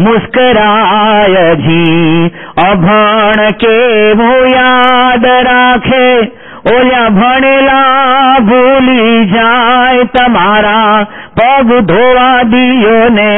મુસ્કરાયજી, અભણ કેવું યાદ રાખે ઓલ્યા ભણેલા ભૂલી જાય, તમારા પગ ધોવા દિયો ને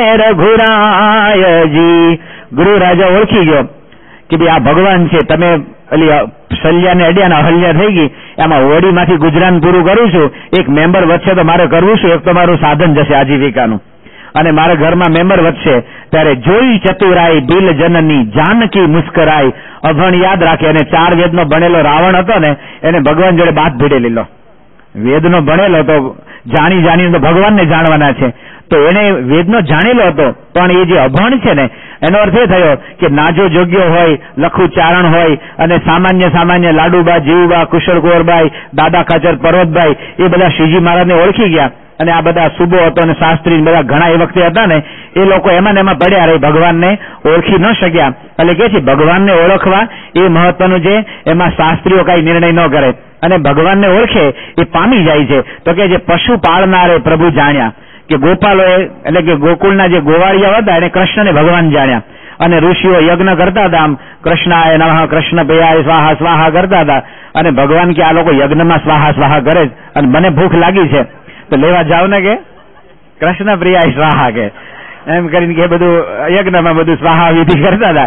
રઘુરાયજી. ગુરુ રાજા ઓળખી ગયો કે ભાઈ આ ભગવાન છે. તમે શલ્યાને અડ્યા અહલ્યા થઈ ગઈ, એમાં હોડીમાંથી ગુજરાન પૂરું કરું છું. એક મેમ્બર વધશે તો મારે કરવું શું, એક તો મારું સાધન જશે આજીવિકાનું, અને મારા ઘરમાં મેમ્બર વધશે. ત્યારે જોઈ ચતુરાઈ બિલ જનની જાનકી મુસ્કરાઈ, અભણ યાદ રાખે. અને 4 વેદનો ભણેલો રાવણ હતો ને, એને ભગવાન જોડે બાત ભીડે લીધો. વેદનો ભણેલો તો જાણીને તો ભગવાનને જાણવાના છે, તો એને વેદનો જાણેલો હતો, પણ એ જે અભણ છે ને, એનો અર્થ એ થયો કે નાજો જોગ્યો હોય, લખું ચારણ હોય, અને સામાન્ય લાડુબા, જીવુબા, કુશળકુંવરબાઈ, દાદા ખાચર, પર્વતભાઈ, એ બધા શ્રીજી મહારાજને ઓળખી ગયા. અને આ બધા સુબો હતો અને શાસ્ત્રી બધા ઘણા એ વખતે હતા ને, એ લોકો એમાં પડ્યા રહી, ભગવાનને ઓળખી ન શક્યા. એટલે કે છે ભગવાનને ઓળખવા એ મહત્વનું છે, એમાં શાસ્ત્રીઓ કઈ નિર્ણય ન કરે. અને ભગવાનને ઓળખે એ પામી જાય છે. તો કે જે પશુ પાળનારે પ્રભુ જાણ્યા, કે ગોપાલોએ એટલે કે ગોકુળના જે ગોવાળિયા હતા એને કૃષ્ણને ભગવાન જાણ્યા. અને ઋષિઓ યજ્ઞ કરતા હતા, આમ કૃષ્ણાય નમઃ, કૃષ્ણ પ્રિયાય સ્વાહા સ્વાહા કરતા હતા. અને ભગવાન કે આ લોકો યજ્ઞમાં સ્વાહા સ્વાહા કરે અને મને ભૂખ લાગી છે તો લેવા જાવ ને, કે કૃષ્ણ પ્રિયાય સ્વાહા, કે એમ કરીને કે બધું યજ્ઞમાં બધું સ્વાહા વિધિ કરતા હતા.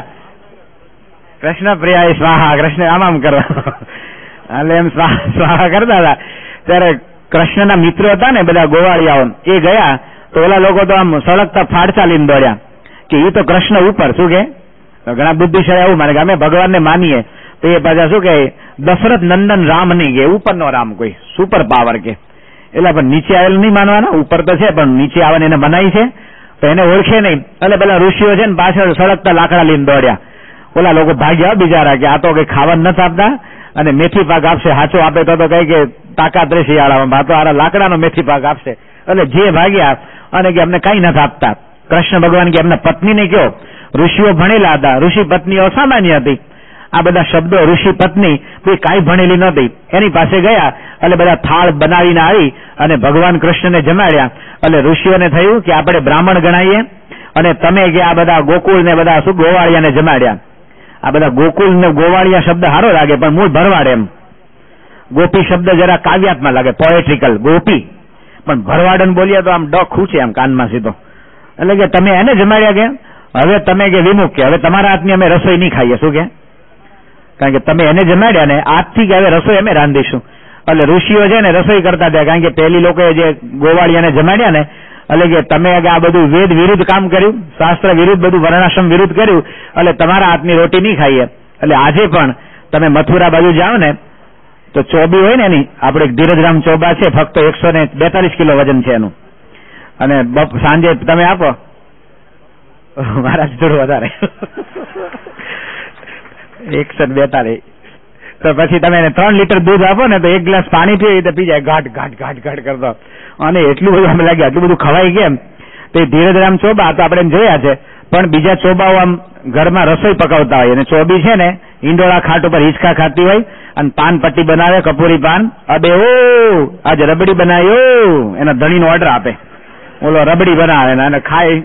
કૃષ્ણ પ્રિયાય સ્વાહા, કૃષ્ણ આમ કરવા, એટલે એમ સ્વાહા કરતા હતા. ત્યારે કૃષ્ણના મિત્રો હતા ને બધા ગોવાળિયાઓ, એ ગયા તો ઓલા લોકો તો આમ સળગતા ફાડસા લઈને દોડ્યા કે એ તો કૃષ્ણ ઉપર. શું કે ઘણા બુદ્ધિશાળી એવું માને કે અમે ભગવાનને માનીએ, તો એ પાછા શું કે દશરથ નંદન રામ નહીં, કે ઉપરનો રામ, કોઈ સુપર પાવર કે. એટલે પણ નીચે આવેલું નહીં માનવાના, ઉપર તો છે પણ નીચે આવવાની એને મનાઈ છે, તો એને ઓળખે નહીં. એટલે પેલા ઋષિઓ છે ને પાછળ સળગતા લાકડા લઈને દોડ્યા. ઓલા લોકો ભાગ્યા બિચારા, કે આ તો કઈ ખાવાનું નથી આપતા, અને મેથી પાક આપશે, હાચો આપે તો કઈ કે તાકાત રહેશે શિયાળામાં, આ તો આ લાકડાનો મેથી પાક આપશે. એટલે જે ભાગ્યા અને કે અમને કઈ નથી આપતા. કૃષ્ણ ભગવાન કે એમના પત્નીને કયો, ઋષિઓ ભણેલા હતા, ઋષિ પત્નીઓ સામાન્ય હતી. આ બધા શબ્દો ઋષિ પત્ની કોઈ કાંઈ ભણેલી નહોતી, એની પાસે ગયા એટલે બધા થાળ બનાવીને આવી અને ભગવાન કૃષ્ણને જમાડ્યા. એટલે ઋષિઓને થયું કે આપણે બ્રાહ્મણ ગણાઈએ, અને તમે કે આ બધા ગોકુળ ને બધા શું ગોવાળિયાને જમાડ્યા. આ બધા ગોકુળ ને ગોવાળિયા શબ્દ સારો લાગે, પણ મૂળ ભરવાડ એમ. ગોપી શબ્દ જરા કાવ્યાત્મક લાગે, પોએટ્રિકલ, ગોપી. પણ ભરવાડન બોલીએ તો આમ ડોક ખૂચે આમ કાનમાં સીધો. એટલે કે તમે એને જમાડ્યા, કે હવે તમે કે વિમુખ, કે હવે તમારા હાથની અમે રસોઈ નહીં ખાઈએ. શું કે કારણ કે તમે એને જમાડ્યા ને, આજથી કે હવે રસોઈ અમે રાંધીશું. એટલે ઋષિઓ છે ને રસોઈ કરતા હતા, કારણ કે પહેલી લોકોએ જે ગોવાળિયાને જમાડ્યા ને, એટલે કે તમે આ બધું વેદ વિરુદ્ધ કામ કર્યું, શાસ્ત્ર વિરુદ્ધ, બધું વર્ણાશ્રમ વિરુદ્ધ કર્યું, એટલે તમારા હાથની રોટી નહીં ખાઈએ. એટલે આજે પણ તમે મથુરા બાજુ જાઓ ને તો ચોબી હોય ને એની, આપણે ધીરજરામ ચોબા છે, ફક્ત 142 કિલો વજન છે એનું, અને સાંજે તમે આપો મહારાજ થોડું વધારે 142, તો પછી તમે એને 3 લીટર દૂધ આપો ને તો 1 ગ્લાસ પાણી પીએ તો પી જાય, ઘાટ ઘાટ ઘાટ ઘાટ કરતો. અને એટલું બધું અમને લાગે આટલું બધું ખવાય કેમ? તો એ ધીરજરામ ચોબા તો આપણે જોયા છે, પણ બીજા ચોબાઓ આમ ઘરમાં રસોઈ પકાવતા હોય, અને ચોબી છે ને ઈંડોળા ખાટ ઉપર હિંચકા ખાતી હોય અને પાન પટ્ટી બનાવે, કપૂરી પાન. અબે ઓ આજ રબડી બનાવ્યો, એના ધણીનો ઓર્ડર આપે, ઓલો રબડી બનાવે અને ખાય.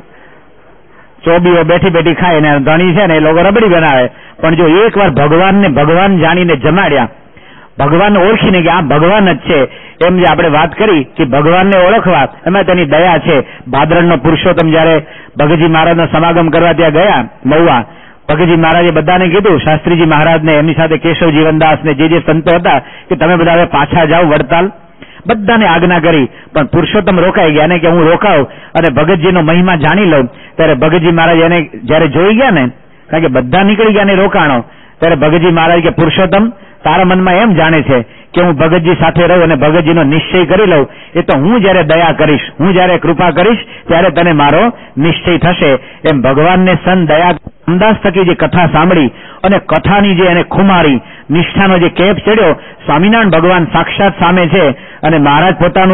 ચોબીઓ બેઠી બેઠી ખાય ને ધણી છે ને એ લોકો રબડી બનાવે. પણ જો એકવાર ભગવાનને ભગવાન જાણીને જમાડ્યા, ભગવાન ઓળખીને કે આ ભગવાન જ છે, એમ જે આપણે વાત કરી કે ભગવાનને ઓળખવા એમાં તેની દયા છે. ભાદરણનો પુરુષોત્તમ જયારે ભગતજી મહારાજનો સમાગમ કરવા ત્યાં ગયા મહુવા, ભગતજી મહારાજે બધાને કીધું, શાસ્ત્રીજી મહારાજને, એમની સાથે કેશવ જીવનદાસને, જે સંતો હતા કે તમે બધા હવે પાછા જાઓ વડતાલ, બધાને આજ્ઞા કરી. પણ પુરુષોત્તમ રોકાઈ ગયા ને કે હું રોકાવ અને ભગતજીનો મહિમા જાણી લઉં. ત્યારે ભગતજી મહારાજ એને જયારે જોઈ ગયા ને, કારણ કે બધા નીકળી ગયા ને રોકાણો, ત્યારે ભગતજી મહારાજ કે પુરુષોત્તમ તારા મનમાં એમ જાણે છે કે હું ભગતજી સાથે રહું અને ભગતજીનો નિશ્ચય કરી લઉં, એ તો હું જયારે દયા કરીશ, હું જયારે કૃપા કરીશ ત્યારે તને મારો નિશ્ચય થશે. એમ ભગવાનને સન દયા અંદાજ થકી જે કથા સાંભળી અને કથાની જે એને ખુમારી નિષ્ઠાનો જે કેપ ચડ્યો, સ્વામિનારાયણ ભગવાન સાક્ષાત સામે છે અને મહારાજ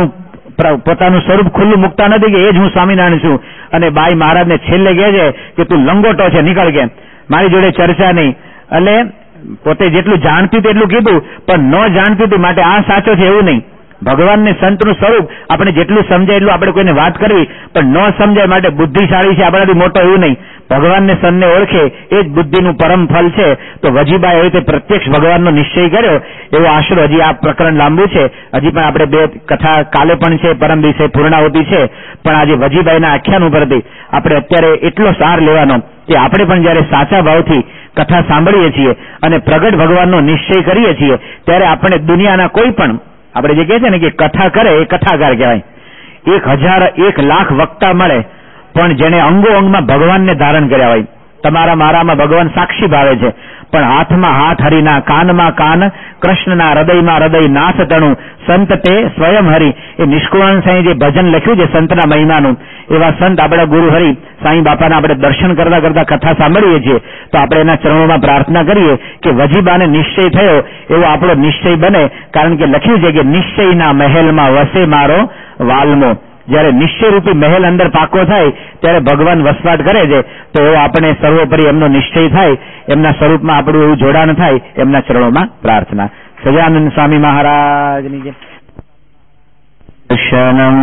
પોતાનું સ્વરૂપ ખુલ્લું મૂકતા નથી કે એ જ હું સ્વામિનારાયણ છું. અને બાઈ મહારાજને છેલ્લે કહે છે કે તું લંગોટો છે, નીકળ કે મારી જોડે ચર્ચા નહીં. એટલે પોતે જેટલું જાણતી તેટલું કીધું, પણ ન જાણતી હતી માટે આ સાચો છે એવું નહીં. ભગવાનને સંતનું સ્વરૂપ આપણે જેટલું સમજાય એટલું આપણે કોઈને વાત કરવી, પણ ન સમજાય માટે બુદ્ધિશાળી છે આપણાથી મોટો એવું નહીં. ભગવાનને સંતને ઓળખે એ જ બુદ્ધિનું પરમ ફલ છે. તો વજીબાએ એવી રીતે પ્રત્યક્ષ ભગવાનનો નિશ્ચય કર્યો એવો આશરો. હજી આ પ્રકરણ લાંબુ છે, હજી પણ આપણે 2 કથા કાલે પણ છે, પરમ દિવસે પૂર્ણાહુતિ છે, પણ આજે વજીબાઈના આખ્યાન ઉપરથી આપણે અત્યારે એટલો સાર લેવાનો કે આપણે પણ જયારે સાચા ભાવથી કથા સાંભળીએ છીએ અને પ્રગટ ભગવાનનો નિશ્ચય કરીએ છીએ, ત્યારે આપણે દુનિયાના કોઈ પણ, આપણે જે કહે છે ને કે કથા કરે એ કથાકાર કહેવાય. 1000 1 લાખ વક્તા મળે, પણ જેને અંગો અંગમાં ભગવાનને ધારણ કર્યા હોય. તમારા મારામાં ભગવાન સાક્ષી ભાવે છે, પણ હાથમાં હાથ હરિના, કાનમાં કાન કૃષ્ણના, હૃદયમાં હૃદય નાથ તણું, સંત તે સ્વયં હરિ. એ નિષ્કુળાનંદ સાંઈ જે ભજન લખ્યું છે સંતના મહિમાનું, એવા સંત આપણા ગુરુ હરિ સાંઈ બાપાના આપણે દર્શન કરતા કરતા કથા સાંભળીએ છીએ. તો આપણે એના ચરણોમાં પ્રાર્થના કરીએ કે વજીબાને નિશ્ચય થયો એવો આપણો નિશ્ચય બને. કારણ કે લખ્યું છે કે નિશ્ચયના મહેલમાં વસે મારો વાલ્મો. જયારે નિશ્ચયરૂપી મહેલ અંદર પાકો થાય ત્યારે ભગવાન વસવાટ કરે છે. તો એવો આપણે સર્વોપરી એમનો નિશ્ચય થાય, એમના સ્વરૂપમાં આપણું એવું જોડાણ થાય, એમના ચરણોમાં પ્રાર્થના. સજાનંદ સ્વામી મહારાજની જય. દર્શનમ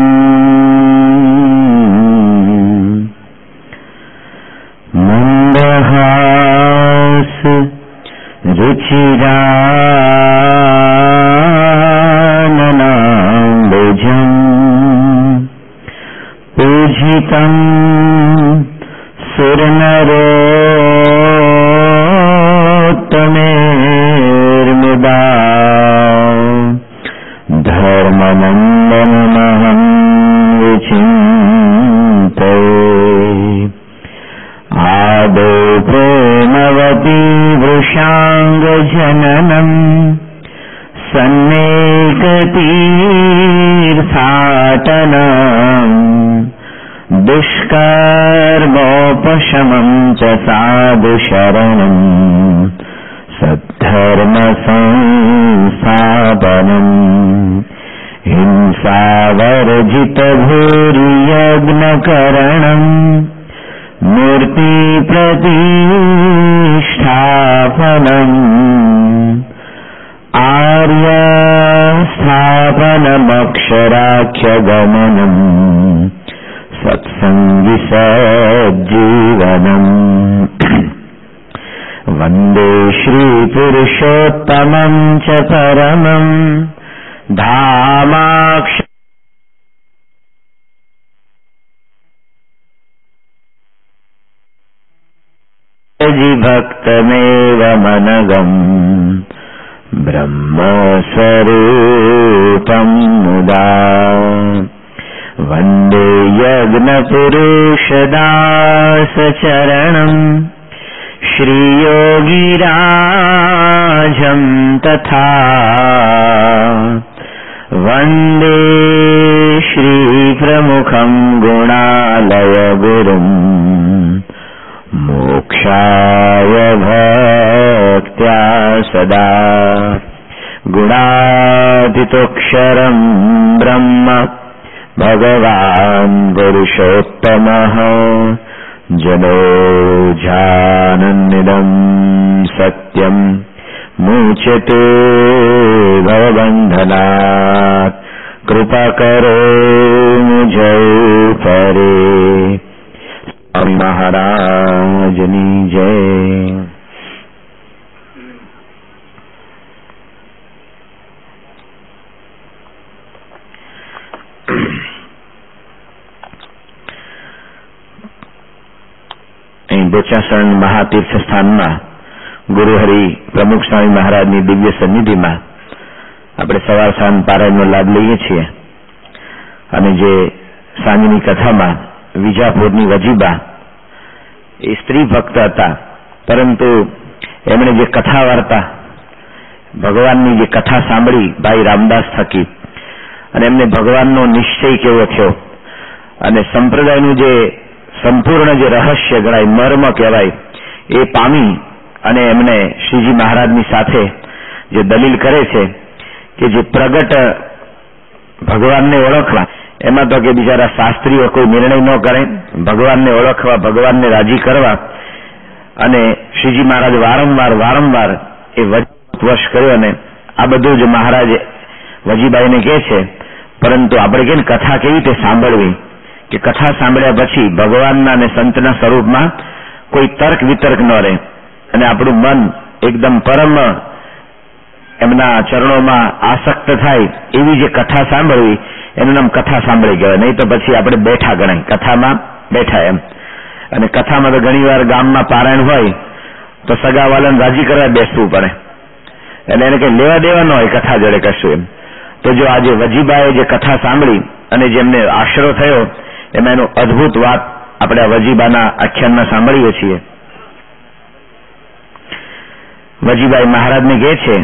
મંદહાસ રુચિરાનનાંબુજમ પૂજિતમ સુરનરોત્તમેર્મુદા ધર્મનંદનમહં વિચિંતયે આદો પ્રેમવતી વૃષાંગજનનમ સન્નેકતીર્થાટનમ દુષ્કર્મોપશમં ચ સાધુશરણમ સદ્ધર્મ સંસ્થાપનમ હિંસાવર્જિત ભૂરિયજ્ઞકરણમ મૂર્તિ પ્રતિષ્ઠાપનમ આર્ય સ્થાપનમક્ષરાખ્યગમનમ સત્સંગી સજીવનમ વંદે શ્રી પુરુષોત્તમં ચ પરમં ધામાક્ષ ભક્તમેવ મનગમ બ્રહ્મસ્વરૂપમ મુદા वन्दे यज्ञपुरुषदासचरणम् श्रीयोगिराजं तथा वन्दे श्रीप्रमुखं गुणालयगुरुम् मोक्षाय भक्त्या सदा गुणातीतोऽक्षरं ब्रह्म भगवान् पुरुषोत्तमः जनो जानन्निदं सत्यं मुच्यते भवबन्धनात् कृपा करो मुझ परे। स्वामी महाराजनी जय। અહીં બોચાસણ મહાતીર્થ સ્થાનમાં ગુરુહરિ પ્રમુખ સ્વામી મહારાજની દિવ્ય સન્નિધિમાં આપણે સવાર સાંજ પારાયણનો લાભ લઈએ છીએ અને જે સાંજની કથામાં વિજાપુરની વજીબા એ સ્ત્રી ભક્ત હતા, પરંતુ એમણે જે કથા વાર્તા ભગવાનની જે કથા સાંભળી ભાઈ રામદાસ થકી અને એમને ભગવાનનો નિશ્ચય કેવો થયો અને સંપ્રદાયનું જે સંપૂર્ણ જે રહસ્ય ગણાય, મર્મ કહેવાય, એ પામી અને એમને શ્રીજી મહારાજની સાથે જે દલીલ કરે છે કે જે પ્રગટ ભગવાનને ઓળખવા, એમાં તો કે બિચારા શાસ્ત્રીઓ કોઈ નિર્ણય ન કરે, ભગવાનને ઓળખવા, ભગવાનને રાજી કરવા, અને શ્રીજી મહારાજ વારંવાર એ વશ કર્યો અને આ બધું જ મહારાજ વજીબાઈને કહે છે. પરંતુ આપણે કે કથા કેવી રીતે સાંભળવી, કે કથા સાંભળ્યા પછી ભગવાનના અને સંતના સ્વરૂપમાં કોઈ તર્ક વિતર્ક ન રહે અને આપણું મન એકદમ પરમ એમના ચરણોમાં આસક્ત થાય એવી જે કથા સાંભળવી, એનું નામ કથા સાંભળી કહેવાય. નહીં તો પછી આપણે બેઠા ગણાય, કથામાં બેઠા એમ. અને કથામાં તો ઘણી વાર ગામમાં પારાયણ હોય તો સગાવાલાને રાજી કરવા બેસવું પડે, એટલે એને કઈ લેવા દેવા ન હોય કથા જોડે કશું એમ. તો જો આજે વજીબાએ જે કથા સાંભળી અને જેમને આશરો થયો એમાં એનું અદભુત વાત આપણે આ વજીબાના આખ્યાનમાં સાંભળીએ છીએ. વજીબાઈ મહારાજને કહે છે,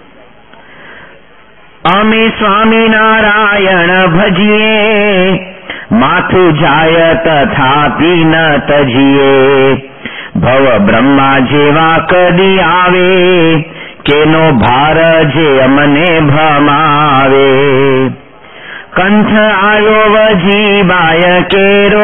અમે સ્વામિનારાયણ ભજીએ, માથું જાય તથાપી ન તજીએ, ભવ બ્રહ્મા જેવા કદી આવે, કેનો ભાર જે અમને ભમાવે. કંઠ આયો વજીબાય કેરો,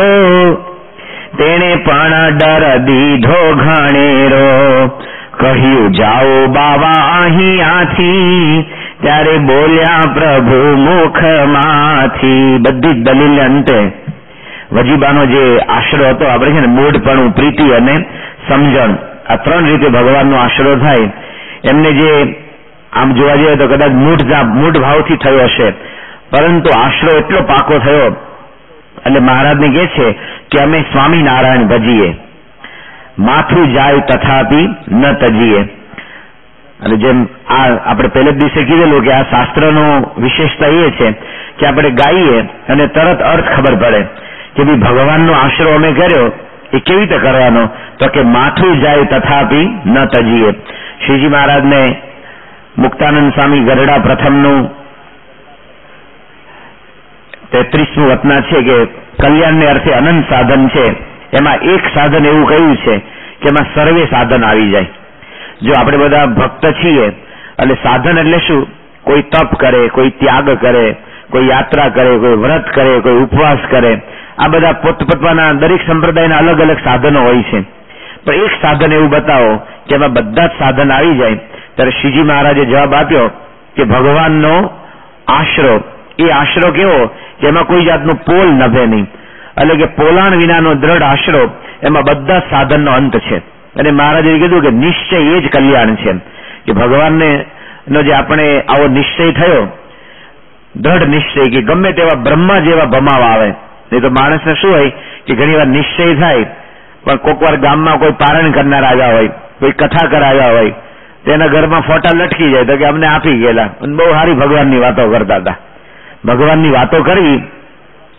તેણે પણ ડર દીધો ઘણેરો. કહ્યું જાઓ બાવા અહીંયાથી, ત્યારે બોલ્યા પ્રભુ મુખમાંથી. બધી જ દલીલ અંતે વજીબાનો જે આશરો હતો, આપણે છે ને મૂઢપણું, પ્રીતિ અને સમજણ, આ ત્રણ રીતે ભગવાનનો આશરો થાય. એમને જે આમ જોવા જઈએ તો કદાચ મૂઢ ભાવથી થયો હશે, પરંતુ આશરો એટલો પાકો થયો એટલે મહારાજને કહે છે કે અમે સ્વામિનારાયણ ભજીએ, માથું જાય તથાપી ન તજીએ. અને જેમ આ આપણે પહેલે જ દિવસે કીધેલું કે આ શાસ્ત્રનો વિશેષતા એ છે કે આપણે ગાઈએ અને તરત અર્થ ખબર પડે કે ભાઈ ભગવાનનો આશરો અમે કર્યો એ કેવી રીતે કરવાનો, તો કે માથું જાય તથાપી ન તજીએ. શ્રીજી મહારાજને મુક્તાનંદ સ્વામી ગરડા પ્રથમનું 33મું વતના છે કે કલ્યાણને અર્થે અનંત સાધન છે, એમાં એક સાધન એવું કહ્યું છે કે એમાં સર્વે સાધન આવી જાય. જો આપણે બધા ભક્ત છીએ એટલે સાધન એટલે શું, કોઈ તપ કરે, કોઈ ત્યાગ કરે, કોઈ યાત્રા કરે, કોઈ વ્રત કરે, કોઈ ઉપવાસ કરે, આ બધા પોતપોતાના દરેક સંપ્રદાયના અલગ અલગ સાધનો હોય છે. પણ એક સાધન એવું બતાવો કે એમાં બધા જ સાધન આવી જાય. ત્યારે શ્રીજી મહારાજે જવાબ આપ્યો કે ભગવાનનો આશરો, એ આશરો કેવો કે એમાં કોઈ જાતનું પોલ નભે નહીં, એટલે કે પોલાણ વિનાનો દ્રઢ આશરો, એમાં બધા જ સાધનનો અંત છે. અને મહારાજે કીધું કે નિશ્ચય એ જ કલ્યાણ છે, કે ભગવાનને નો જે આપણે આવો નિશ્ચય થયો, દ્રઢ નિશ્ચય, કે ગમે તેવા બ્રહ્મા જેવા ભમાવા આવે. નહીં તો માણસને શું હોય કે ઘણી વાર નિશ્ચય થાય, પણ કોઈક વાર ગામમાં કોઈ પારણ કરનાર આવ્યા હોય, કોઈ કથા કરાવ્યા હોય, તેના ઘરમાં ફોટા લટકી જાય તો કે અમને આપી ગયેલા, અને બહુ સારી ભગવાનની વાતો કરતા હતા. ભગવાનની વાતો કરવી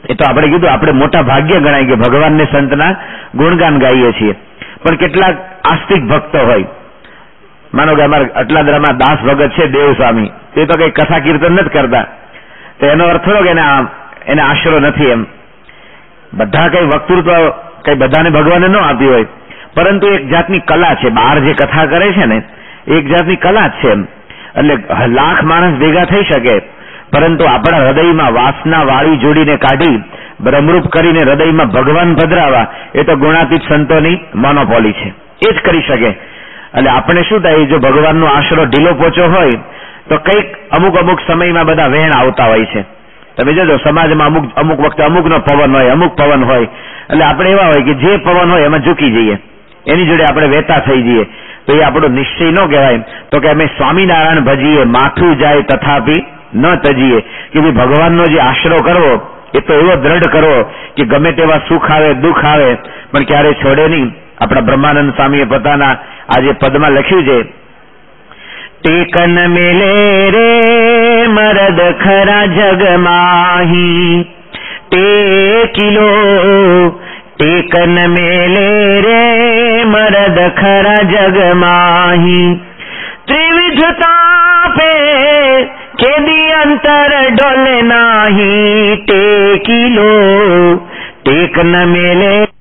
એ તો આપણે કીધું, આપણે મોટા ભાગ્ય ગણાય કે ભગવાનને સંતના ગુણગાન ગાઈએ છીએ. પણ કેટલાક આસ્તિક ભક્તો હોય, માનો કે અમારા અટલાદરામાં દાસ ભગત છે દેવ સ્વામી, તે તો કઈ કથા કીર્તન નથી કરતા, તો એનો અર્થ થોડો કે એને આશરો નથી. એમ બધા કઈ વક્તૃત્વ કઈ બધાને ભગવાને ન આપી હોય, પરંતુ એક જાતની કલા છે. બહાર જે કથા કરે છે ને એક જાતની કલા જ છે. એમ એટલે લાખ માણસ ભેગા થઈ શકે, પરંતુ આપણા હૃદયમાં વાસના વાળી જોડીને કાઢી બ્રહ્મરૂપ કરીને હૃદયમાં ભગવાન પધરાવા એ તો ગુણાતીત સંતોની મોનોપોલી છે, એ જ કરી શકે. એટલે આપણે શું થાય, જો ભગવાનનો આશરો ઢીલો પોચો હોય તો કંઈક અમુક સમયમાં બધા વહેણ આવતા હોય છે. તમે જોજો સમાજમાં અમુક વખતે અમુકનો પવન હોય, અમુક પવન હોય, એટલે આપણે એવા હોય કે જે પવન હોય એમાં ઝૂકી જઈએ, એની જોડે આપણે વહેતા થઈ જઈએ. તો એ આપણો નિશ્ચય ન કહેવાય. તો કે અમે સ્વામિનારાયણ ભજીએ, માથું જાય તથાપી ન તજીએ, કે ભાઈ ભગવાનનો જે આશરો કરવો એ તો એવો દ્રઢ કરવો કે ગમે તેવા સુખ આવે દુઃખ આવે પણ ક્યારે છોડે નહીં. આપણા બ્રહ્માનંદ સ્વામીએ પોતાના આજે પદમાં લખ્યું છે, ટેકન મેલે રે મરદ ખરા જગમાહી, ટેકીલો ટેકન મેલે રે મરદ ખરા જગમાહી, ત્રિવિધતા પે કેદી અંતર ડોલે નાહી, ટેકીલો ટેકન મેલે